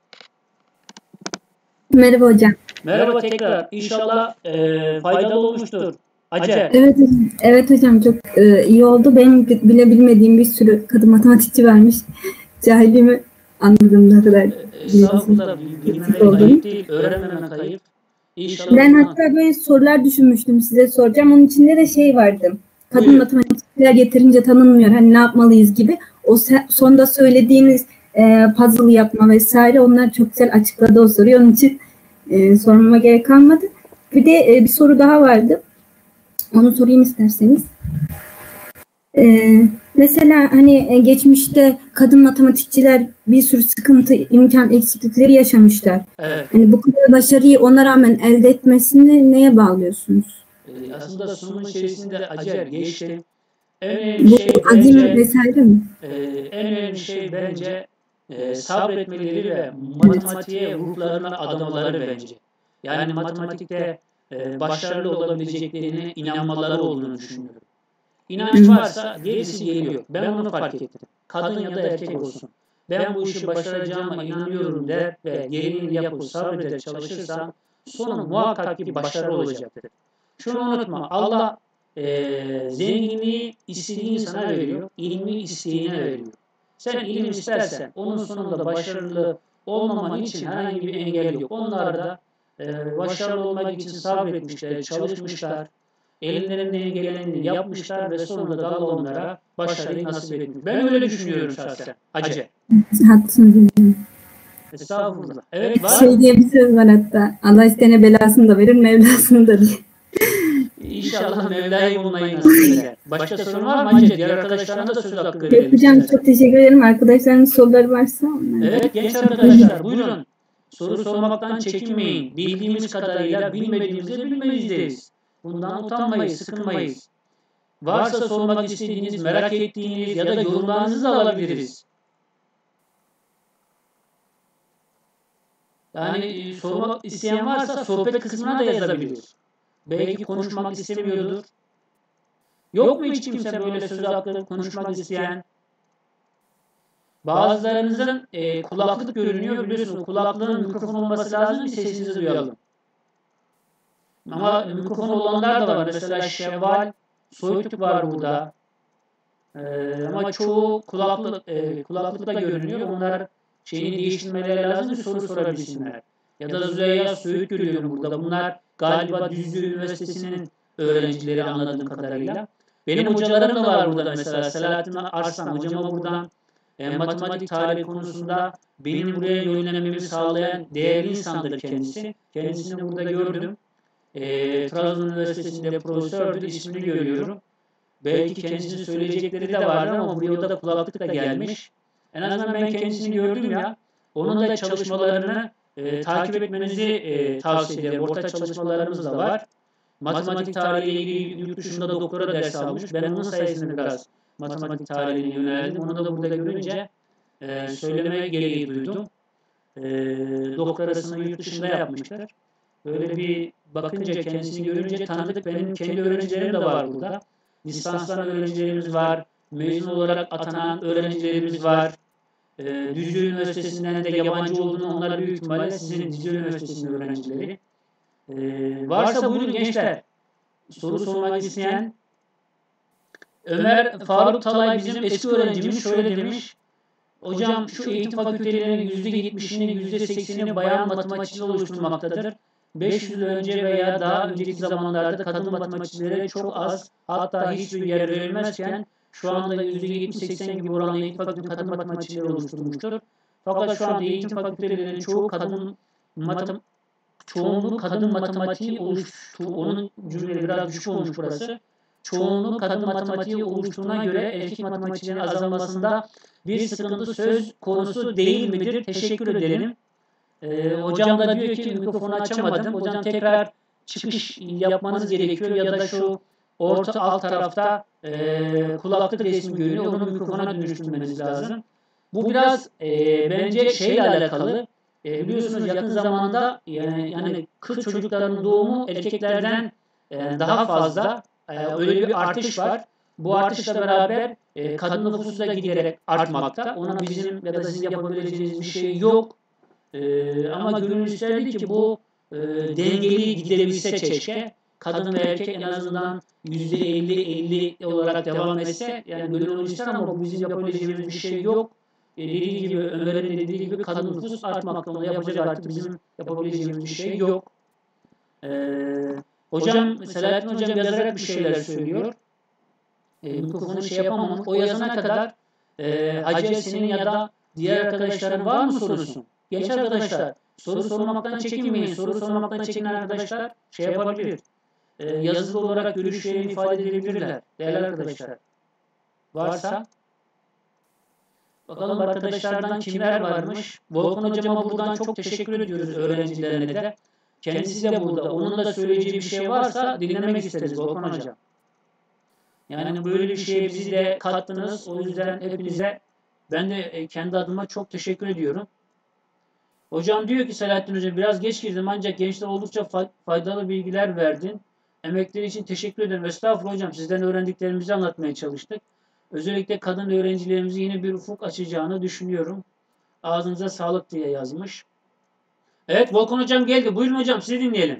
Merhaba hocam. Merhaba tekrar. İnşallah e, faydalı olmuştur. Hacer. Evet, evet hocam çok e, iyi oldu. Benim bile bilmediğim bir sürü kadın matematikçi varmış. Cahilliğimi anladım ne kadar. Estağfurullah. Bilmemek ayıp değil. Öğrenmemek ayıp. İnşallah. Ben hatta böyle sorular düşünmüştüm size soracağım. Onun içinde de şey vardı. Kadın Buyur. matematikçiler yeterince tanınmıyor. Hani ne yapmalıyız gibi. O sonda söylediğiniz e, puzzle yapma vesaire onlar çok güzel açıkladı o soruyu. Onun için e, sormama gerek kalmadı. Bir de e, bir soru daha vardı. Onu sorayım isterseniz. Ee, mesela hani geçmişte kadın matematikçiler bir sürü sıkıntı, imkan eksiklikleri yaşamışlar. Evet. Hani bu kadar başarıyı ona rağmen elde etmesini neye bağlıyorsunuz? Ee, aslında sunumun içerisinde Hacer geçti. En önemli Bu şey azim bence, vesaire mi? e, en önemli şey bence e, sabretmeleri ve matematiğe ruhlarına adamaları bence. Yani matematikte e, başarılı olabileceklerine inanmaları olduğunu düşünüyorum. İnanç varsa gerisi geliyor. Ben bunu fark ettim. Kadın ya da erkek olsun. Ben bu işi başaracağıma inanıyorum der ve gereğini yapıp sabreder çalışırsan sonu muhakkak ki başarılı olacaktır. Şunu unutma. Allah e, zenginliği istediği insana veriyor. İlmi isteyene veriyor. Sen ilim istersen onun sonunda başarılı olmaman için herhangi bir engel yok. Onlar da e, başarılı olmak için sabretmişler, çalışmışlar. Ellerinden geleni yapmışlar ve sonunda da Allah onlara başarıyı nasip etmiş. Ben öyle düşünüyorum şahsen. Hacı. Haklısınız. Estağfurullah. Evet var. Şey diye bir söz var hatta. Allah istene belasını da verir, Mevlasını da diye. İnşallah Mevla'yı bulmayı nasip eder. Başka sorun var mı Hacı? Diğer arkadaşlarına da söz hakkı verelim. Hocam çok teşekkür ederim. Arkadaşlarının soruları varsa onları. Evet genç arkadaşlar buyurun. Soru sormaktan çekinmeyin. Bildiğimiz kadarıyla bilmediğimizi bilmeyiz deriz. Bundan utanmayız, sıkılmayız. Varsa sormak istediğiniz, merak ettiğiniz ya da yorumlarınızı da alabiliriz. Yani sormak isteyen varsa sohbet kısmına da yazabilir. Belki konuşmak istemiyordur. Yok mu hiç kimse böyle söz hakkı konuşmak isteyen? Bazılarınızın e, kulaklık görünüyor biliyorsunuz. Kulaklığın mikrofon olması lazım ki sesinizi duyalım. Ama mikrofon olanlar da var. Mesela Şevval Soytürk var burada. Ee, ama çoğu kulaklık e, kulaklıkla görünüyor. Onlar şeyini değiştirmeleri lazım ki soru sorabilsinler. Ya da Züleyha Söğüt görüyorum burada. Bunlar galiba Düzce Üniversitesi'nin öğrencileri anladığım kadarıyla. Benim hocalarım da var burada mesela. Selahattin Arslan hocama buradan e, matematik tarihi konusunda benim buraya yönlenmemi sağlayan değerli insandır kendisi. Kendisini burada gördüm. E, Trabzon Üniversitesi'nde profesördür. İsmini görüyorum. Belki kendisinin söyleyecekleri de vardı ama buraya da kulaklık da gelmiş. En azından ben kendisini gördüm ya. Onun da çalışmalarını e, takip etmenizi e, tavsiye ederim. Ortak çalışmalarımız da var. Matematik tarihiyle ilgili yurt dışında doktora ders almış. Ben onun sayesinde biraz matematik tarihine yöneldim. Onu da burada görünce e, söylemeye gereği duydum. E, doktorasını yurt dışında yapmıştır. Böyle bir bakınca kendisini görünce tanıdık. Benim kendi öğrencilerim de var burada. Lisanstan öğrencilerimiz var. Mezun olarak atanan öğrencilerimiz var. E, Düzce Üniversitesi'nden de yabancı olduğunu onlar büyük ihtimalle sizin Düzce Üniversitesi'nin öğrencileri. E, varsa buyurun gençler. Soru sormak isteyen Ömer Faruk Talay bizim eski öğrencimiz şöyle demiş. Hocam şu eğitim fakültelerinin yüzde yetmişini yüzde seksenini bayan matematikçiler oluşturmaktadır. beş yıl önce veya daha önceki zamanlarda kadın matematikçilere çok az hatta hiçbir yer verilmezken şu anda yüzde yetmiş seksen gibi oranla eğitim fakülteleri kadın matematikçileri oluşturmuştur. Fakat şu anda eğitim fakültelerinin çoğu kadın matem çoğunluğu kadın matematiği oluştu. Onun cümleleri biraz düşük olmuş burası. çoğunluğu kadın matematiği oluştuğuna göre erkek matematikçilerin azalmasında bir sıkıntı söz konusu değil midir? Teşekkür ederim. Ee, hocam da diyor ki mikrofonu açamadım. Hocam tekrar çıkış yapmanız gerekiyor ya da şu orta alt tarafta e, kulaklık resmi görünüyor. Onu mikrofona dönüştürmeniz lazım. Bu biraz e, bence şeyle alakalı. E, biliyorsunuz yakın zamanda yani, yani kız çocuklarının doğumu erkeklerden e, daha fazla. E, öyle bir artış var. Bu artışla beraber e, kadın nüfusu da giderek artmakta. Ona bizim ya da sizin yapabileceğiniz bir şey yok. Ee, ama gönül isterdi ki bu e, dengeli gidebilse keşke. Kadın ve erkek en azından yüzde elli elli olarak devam etse. Yani böyle onu ister ama bu bizim yapabileceğimiz bir şey yok. E, dediği gibi, Ömer'in dediği gibi kadın nüfus artmakta. Onu yapacak artık bizim yapabileceğimiz bir şey yok. Ee, hocam, Selahattin Hocam yazarak bir şeyler söylüyor. E, mikrofonu şey yapamamış. O yazana kadar e, Hacı senin ya da diğer arkadaşların var mı sorusu? Genç arkadaşlar, soru sormaktan çekinmeyin. Soru sormaktan çekinen arkadaşlar şey yapabilir. E, yazılı olarak görüşlerini ifade edebilirler. Değerli arkadaşlar. Varsa bakalım arkadaşlardan kimler varmış? Volkan Hocama buradan çok teşekkür ediyoruz, öğrencilerine de. Kendisi de burada. Onun da söyleyeceği bir şey varsa dinlemek isteriz Volkan Hocam. Yani böyle bir şeye bizi de kattınız. O yüzden hepinize ben de kendi adıma çok teşekkür ediyorum. Hocam diyor ki Selahattin Hocam biraz geç girdim ancak gençler oldukça faydalı bilgiler verdin. Emekleri için teşekkür ederim. Estağfurullah hocam, sizden öğrendiklerimizi anlatmaya çalıştık. Özellikle kadın öğrencilerimizi yeni bir ufuk açacağını düşünüyorum. Ağzınıza sağlık diye yazmış. Evet, Volkan Hocam geldi. Buyurun hocam, sizi dinleyelim.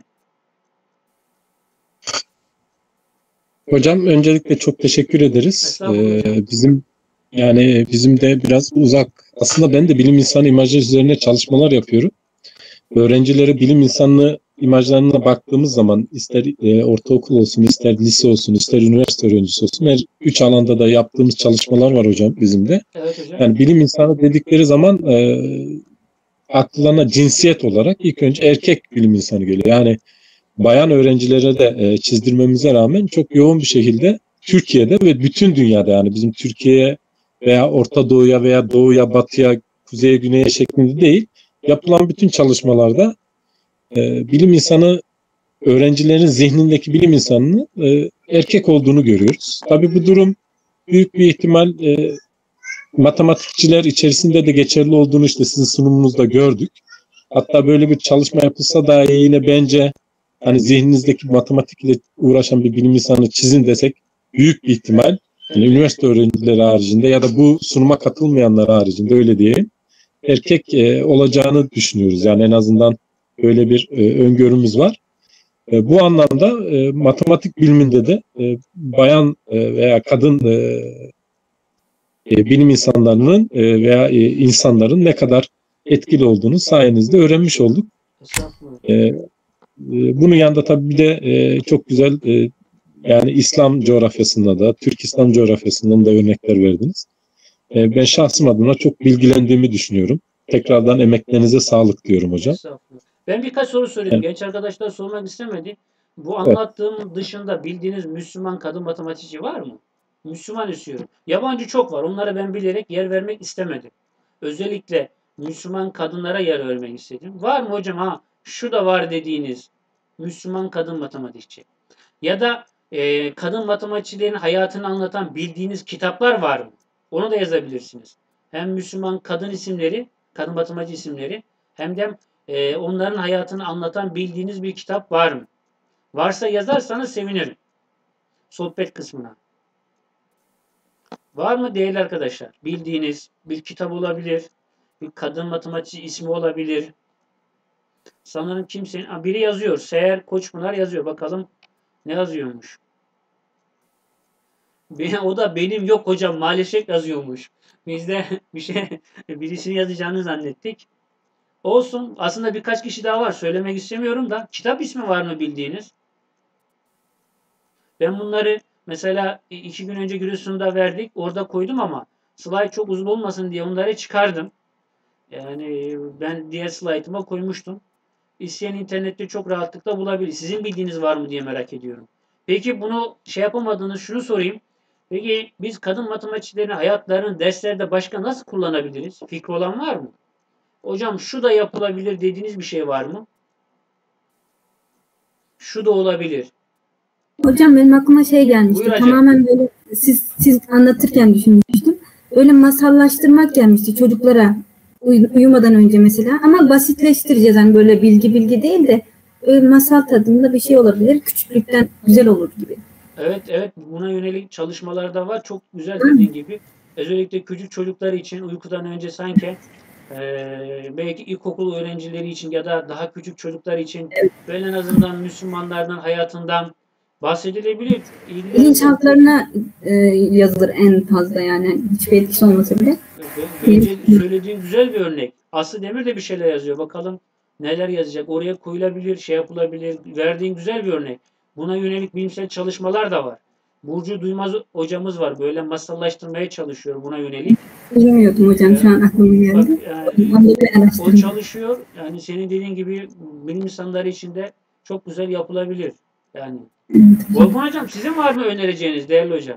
Hocam öncelikle çok teşekkür ederiz. Ee, bizim yani bizim de biraz uzak. Aslında ben de bilim insanı imajı üzerine çalışmalar yapıyorum. Öğrencilere bilim insanı imajlarına baktığımız zaman ister e, ortaokul olsun, ister lise olsun, ister üniversite öğrencisi olsun, her üç alanda da yaptığımız çalışmalar var hocam bizim de. Evet hocam. Yani bilim insanı dedikleri zaman e, aklına cinsiyet olarak ilk önce erkek bilim insanı geliyor. Yani bayan öğrencilere de e, çizdirmemize rağmen çok yoğun bir şekilde Türkiye'de ve bütün dünyada, yani bizim Türkiye'ye veya Orta Doğu'ya veya Doğu'ya, Batı'ya, Kuzey'e, Güney'e şeklinde değil, yapılan bütün çalışmalarda e, bilim insanı, öğrencilerin zihnindeki bilim insanının e, erkek olduğunu görüyoruz. Tabii bu durum büyük bir ihtimal e, matematikçiler içerisinde de geçerli olduğunu işte sizin sunumunuzda gördük. Hatta böyle bir çalışma yapılsa da yine bence hani zihninizdeki matematikle uğraşan bir bilim insanı çizin desek büyük bir ihtimal yani üniversite öğrencileri haricinde ya da bu sunuma katılmayanlar haricinde öyle diyeyim erkek e, olacağını düşünüyoruz. Yani en azından böyle bir e, öngörümüz var. E, bu anlamda e, matematik biliminde de e, bayan e, veya kadın e, e, bilim insanlarının e, veya e, insanların ne kadar etkili olduğunu sayenizde öğrenmiş olduk. E, Bunun yanında tabii bir de e, çok güzel e, yani İslam coğrafyasında da, Türk İslam coğrafyasından da örnekler verdiniz. E, ben şahsım adına çok bilgilendiğimi düşünüyorum. Tekrardan emeklerinize sağlık diyorum hocam. Ben birkaç soru sorayım. Evet. Genç arkadaşlar sormak istemedi. Bu anlattığım evet. dışında bildiğiniz Müslüman kadın matematikçi var mı? Müslüman istiyorum. Yabancı çok var. Onlara ben bilerek yer vermek istemedim. Özellikle Müslüman kadınlara yer vermek istedim. Var mı hocam? Ha, şu da var dediğiniz Müslüman kadın matematikçi. Ya da e, kadın matematikçilerin hayatını anlatan bildiğiniz kitaplar var mı? Onu da yazabilirsiniz. Hem Müslüman kadın isimleri, kadın matematikçi isimleri, hem de e, onların hayatını anlatan bildiğiniz bir kitap var mı? Varsa yazarsanız sevinirim. Sohbet kısmına. Var mı değerli arkadaşlar? Bildiğiniz bir kitap olabilir, bir kadın matematikçi ismi olabilir. Sanırım kimsenin... Biri yazıyor. Seher Koçpınar yazıyor. Bakalım ne yazıyormuş. O da benim yok hocam maalesef yazıyormuş. Biz de bir şey birisini yazacağını zannettik. Olsun. Aslında birkaç kişi daha var. Söylemek istemiyorum da. Kitap ismi var mı bildiğiniz? Ben bunları mesela iki gün önce Giresun'da verdik. Orada koydum ama slide çok uzun olmasın diye onları çıkardım. Yani ben diğer slaytıma koymuştum. İsteyen internette çok rahatlıkla bulabilir. Sizin bildiğiniz var mı diye merak ediyorum. Peki bunu şey yapamadığınız şunu sorayım. Peki biz kadın matematikçilerin hayatlarını derslerde başka nasıl kullanabiliriz? Fikri olan var mı? Hocam şu da yapılabilir dediğiniz bir şey var mı? Şu da olabilir. Hocam benim aklıma şey gelmişti. Buyur hocam. Tamamen böyle siz siz anlatırken düşünmüştüm. Böyle masallaştırmak gelmişti çocuklara uy- uyumadan önce mesela. Ama basitleştireceğiz. Hani böyle bilgi bilgi değil de böyle masal tadında bir şey olabilir. Küçüklükten güzel olur gibi. Evet, evet. Buna yönelik çalışmalar da var. Çok güzel dediğin gibi. Özellikle küçük çocuklar için uykudan önce sanki eee, belki ilkokul öğrencileri için ya da daha küçük çocuklar için böyle en azından Müslümanlardan, hayatından bahsedilebilir. İlgileri çok- Bilinçaltlarına e, yazılır en fazla yani. Hiçbir etkisi olmasa bile. Bence söylediğin güzel bir örnek. Aslı Demir de bir şeyler yazıyor. Bakalım neler yazacak. Oraya koyulabilir, şey yapılabilir. Verdiğin güzel bir örnek. Buna yönelik bilimsel çalışmalar da var. Burcu Duymaz hocamız var. Böyle masallaştırmaya çalışıyor buna yönelik. Bilmiyordum hocam, şu an aklıma Bak, geldi. yani, Onu bir o araştırayım. çalışıyor. Yani senin dediğin gibi bilim insanları için de çok güzel yapılabilir. Yani. Evet. Volkan hocam sizin var mı önereceğiniz değerli hocam?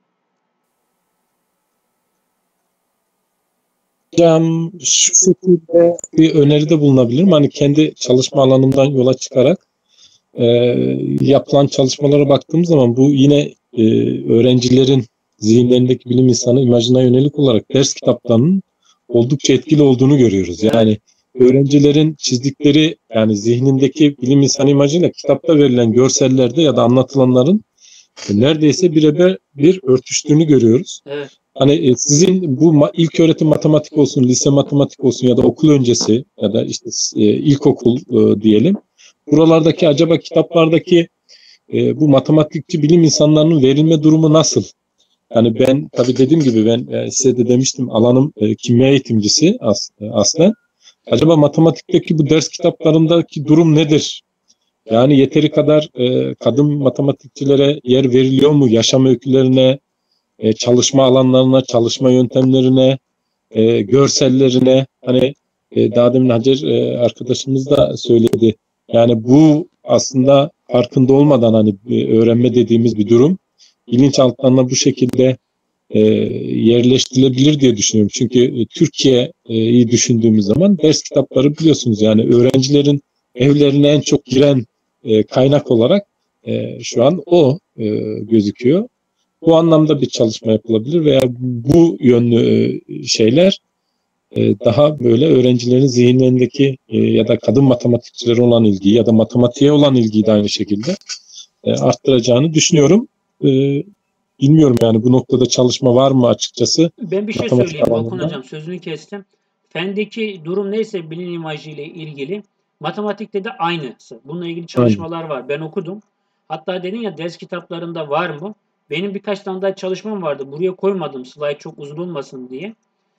Hocam şu şekilde bir öneride bulunabilirim. Hani kendi çalışma alanımdan yola çıkarak e, yapılan çalışmalara baktığımız zaman bu yine e, öğrencilerin zihinlerindeki bilim insanı imajına yönelik olarak ders kitaplarının oldukça etkili olduğunu görüyoruz. Yani öğrencilerin çizdikleri yani zihnindeki bilim insanı imajıyla kitapta verilen görsellerde ya da anlatılanların neredeyse birebir bir örtüştüğünü görüyoruz. Evet. Hani sizin bu ilk öğretim matematik olsun, lise matematik olsun ya da okul öncesi ya da işte ilkokul diyelim. Buralardaki acaba kitaplardaki bu matematikçi bilim insanlarının verilme durumu nasıl? Yani ben tabii dediğim gibi ben size de demiştim alanım kimya eğitimcisi aslen. Acaba matematikteki bu ders kitaplarındaki durum nedir? Yani yeteri kadar kadın matematikçilere yer veriliyor mu? Yaşam öykülerine, çalışma alanlarına, çalışma yöntemlerine, e, görsellerine, hani e, daha demin Hacer e, arkadaşımız da söyledi. Yani bu aslında farkında olmadan hani e, öğrenme dediğimiz bir durum. Bilinçaltlarına bu şekilde e, yerleştirilebilir diye düşünüyorum. Çünkü e, Türkiye'yi düşündüğümüz zaman ders kitapları biliyorsunuz yani öğrencilerin evlerine en çok giren e, kaynak olarak e, şu an o e, gözüküyor. Bu anlamda bir çalışma yapılabilir veya bu yönlü şeyler daha böyle öğrencilerin zihinlerindeki ya da kadın matematikçilere olan ilgiyi ya da matematiğe olan ilgiyi de aynı şekilde arttıracağını düşünüyorum. Bilmiyorum yani bu noktada çalışma var mı açıkçası? Ben bir şey Matematik söyleyeyim alanında. Volkan hocam, sözünü kestim. Fendeki durum neyse bilim imajı ile ilgili matematikte de aynısı. Bununla ilgili çalışmalar Aynen. var. Ben okudum. Hatta dedin ya ders kitaplarında var mı? Benim birkaç tane daha çalışmam vardı. Buraya koymadım slide çok uzun olmasın diye.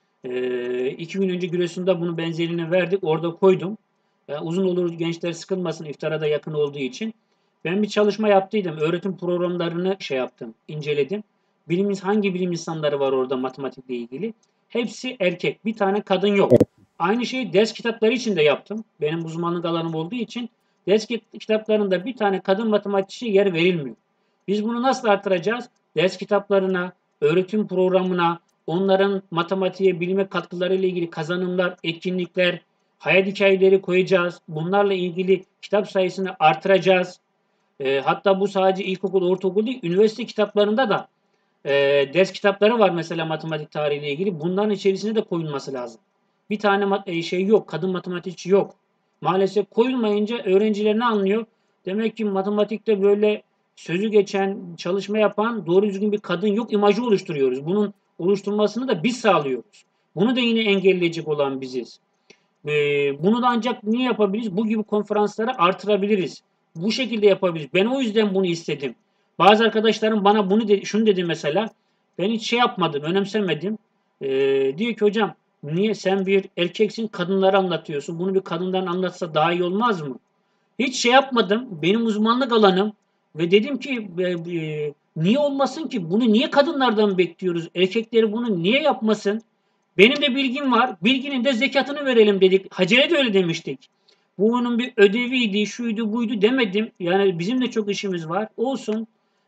Ee, iki gün önce Giresun'da bunun benzerini verdik. Orada koydum. Yani uzun olur gençler sıkılmasın iftara da yakın olduğu için. Ben bir çalışma yaptıydım. Öğretim programlarını şey yaptım, inceledim. Bilim, hangi bilim insanları var orada matematikle ilgili? Hepsi erkek. Bir tane kadın yok. Aynı şeyi ders kitapları için de yaptım. Benim uzmanlık alanım olduğu için ders kitaplarında bir tane kadın matematikçi yer verilmiyor. Biz bunu nasıl artıracağız? Ders kitaplarına, öğretim programına, onların matematiğe, bilime katkılarıyla ilgili kazanımlar, etkinlikler, hayat hikayeleri koyacağız. Bunlarla ilgili kitap sayısını artıracağız. E, hatta bu sadece ilkokul, ortaokul değil, üniversite kitaplarında da e, ders kitapları var mesela matematik tarihiyle ilgili. Bunların içerisine de koyulması lazım. Bir tane e, şey yok, kadın matematikçi yok. Maalesef koyulmayınca öğrenciler ne anlıyor? Demek ki matematikte böyle sözü geçen, çalışma yapan doğru düzgün bir kadın yok imajı oluşturuyoruz. Bunun oluşturmasını da biz sağlıyoruz. Bunu da yine engelleyecek olan biziz. Ee, bunu da ancak niye yapabiliriz? Bu gibi konferansları artırabiliriz. Bu şekilde yapabiliriz. Ben o yüzden bunu istedim. Bazı arkadaşlarım bana bunu dedi, şunu dedi mesela. Ben hiç şey yapmadım, önemsemedim. Ee, diyor ki hocam niye sen bir erkeksin kadınlara anlatıyorsun? Bunu bir kadından anlatsa daha iyi olmaz mı? Hiç şey yapmadım. Benim uzmanlık alanım. Ve dedim ki e, e, niye olmasın ki? Bunu niye kadınlardan bekliyoruz? Erkekleri bunu niye yapmasın? Benim de bilgim var. Bilginin de zekatını verelim dedik. Hacer'e de öyle demiştik. Bu onun bir ödeviydi, şuydu, buydu demedim. Yani bizim de çok işimiz var. Olsun.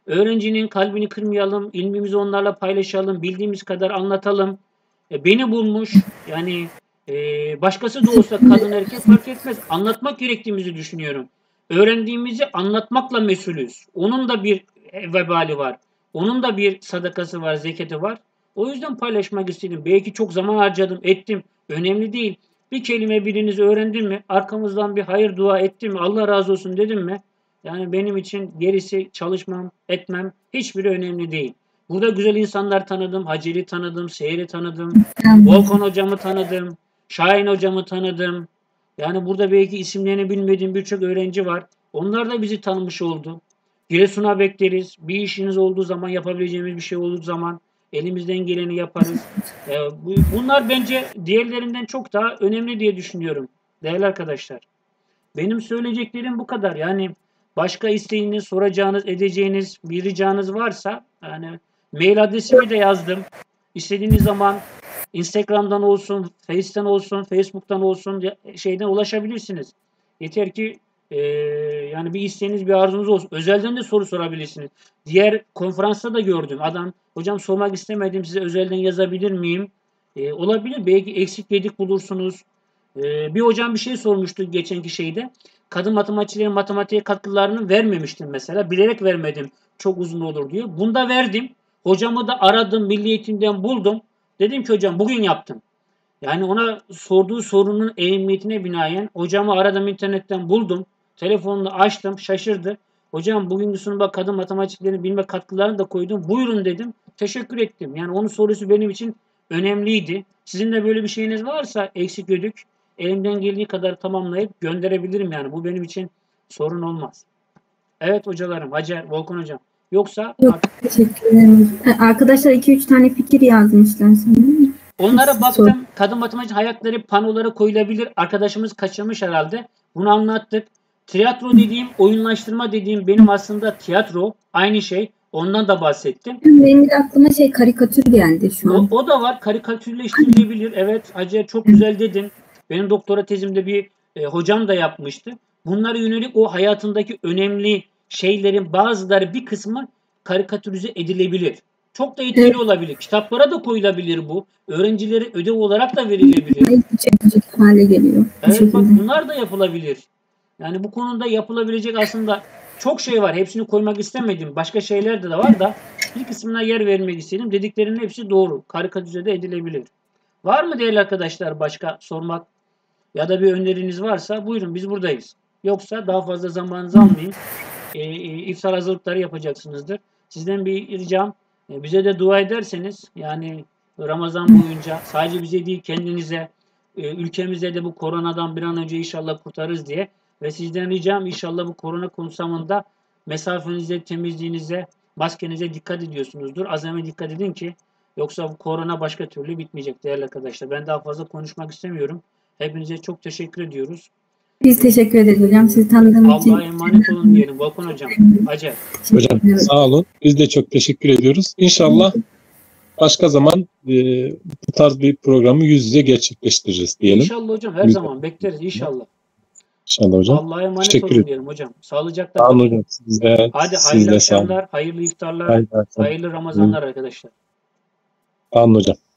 Öğrencinin kalbini kırmayalım, ilmimizi onlarla paylaşalım, bildiğimiz kadar anlatalım. E, beni bulmuş, yani e, başkası da olsa kadın erkek fark etmez. Anlatmak gerektiğimizi düşünüyorum. Öğrendiğimizi anlatmakla mesulüz. Onun da bir vebali var. Onun da bir sadakası var, zeketi var. O yüzden paylaşmak istedim. Belki çok zaman harcadım, ettim. Önemli değil. Bir kelime biriniz öğrendin mi? Arkamızdan bir hayır dua ettim mi? Allah razı olsun dedim mi? Yani benim için gerisi çalışmam, etmem hiçbiri önemli değil. Burada güzel insanlar tanıdım. Hacer'i tanıdım, Seher'i tanıdım. Volkan hocamı tanıdım. Şahin hocamı tanıdım. Yani burada belki isimlerini bilmediğim birçok öğrenci var. Onlar da bizi tanımış oldu. Giresun'a bekleriz. Bir işiniz olduğu zaman, yapabileceğimiz bir şey olduğu zaman elimizden geleni yaparız. Ee, bu, bunlar bence diğerlerinden çok daha önemli diye düşünüyorum. Değerli arkadaşlar. Benim söyleyeceklerim bu kadar. Yani başka isteğiniz, soracağınız, edeceğiniz bir ricanız varsa, yani mail adresimi de yazdım. İstediğiniz zaman Instagram'dan olsun, Face'ten olsun, Facebook'tan olsun şeyden ulaşabilirsiniz. Yeter ki e, yani bir isteğiniz, bir arzunuz olsun. Özelden de soru sorabilirsiniz. Diğer konferansta da gördüm. Adam, hocam sormak istemedim, size özelden yazabilir miyim? E, olabilir. Belki eksik yedik bulursunuz. E, bir hocam bir şey sormuştu geçenki şeyde. Kadın matematikçilerin matematiğe katkılarını vermemiştim mesela. Bilerek vermedim. Çok uzun olur diyor. Bunda verdim. Hocamı da aradım, Milli Eğitim'den buldum. Dedim ki hocam bugün yaptım. Yani ona sorduğu sorunun ehemmiyetine binaen hocamı aradım, internetten buldum. Telefonunu açtım, şaşırdı. Hocam bugünkü sunumda kadın matematiklerini bilme katkılarını da koydum. Buyurun dedim. Teşekkür ettim. Yani onun sorusu benim için önemliydi. Sizin de böyle bir şeyiniz varsa eksik ödük elimden geldiği kadar tamamlayıp gönderebilirim yani. Bu benim için sorun olmaz. Evet hocalarım, Hacer, Volkan hocam. Yoksa Yok, teşekkür ederim. Arkadaşlar iki üç tane fikir yazmışlar sanırım. onlara baktım. Kadın matematik hayatları panolara koyulabilir. Arkadaşımız kaçırmış herhalde. Bunu anlattık. Tiyatro dediğim, oyunlaştırma dediğim benim aslında tiyatro. Aynı şey. Ondan da bahsettim. Benim de aklıma şey karikatür geldi şu an. O, o da var. Karikatürleştirilebilir. Evet Hacer çok güzel dedin. Benim doktora tezimde bir e, hocam da yapmıştı. Bunlara yönelik o hayatındaki önemli şeylerin bazıları, bir kısmı karikatürize edilebilir. Çok da etkili evet. olabilir. Kitaplara da koyulabilir bu. Öğrencilere ödev olarak da verilebilir. Çekecek hale geliyor. Evet bak bunlar da yapılabilir. Yani bu konuda yapılabilecek aslında çok şey var. Hepsini koymak istemedim. Başka şeyler de var da bir kısmına yer vermek istedim. Dediklerinin hepsi doğru. Karikatürize de edilebilir. Var mı değerli arkadaşlar başka sormak ya da bir öneriniz varsa buyurun biz buradayız. Yoksa daha fazla zamanınızı almayayım. E, e, iftar hazırlıkları yapacaksınızdır. Sizden bir ricam e, bize de dua ederseniz yani Ramazan boyunca sadece bize değil kendinize e, ülkemize de bu koronadan bir an önce inşallah kurtarırız diye ve sizden ricam inşallah bu korona konusunda mesafenize, temizliğinize, maskenize dikkat ediyorsunuzdur. Azame dikkat edin ki yoksa bu korona başka türlü bitmeyecek değerli arkadaşlar. Ben daha fazla konuşmak istemiyorum. Hepinize çok teşekkür ediyoruz. Biz teşekkür ederiz hocam. Sizi tanıdığım için. Allah'a emanet olun diyelim. Volkan hocam. Hacer. Hocam sağ olun. Biz de çok teşekkür ediyoruz. İnşallah başka zaman e, bu tarz bir programı yüz yüze gerçekleştiririz diyelim. İnşallah hocam. Her Yüz zaman bekleriz. İnşallah. İnşallah hocam. Allah'a emanet olun diyelim hocam. Sağlıcakla kalın. kalın. Hocam. Siz de, Hadi siz hayırlı de akşamlar, hayırlı iftarlar, hayırlı, hayırlı Ramazanlar arkadaşlar. Sağ olun hocam.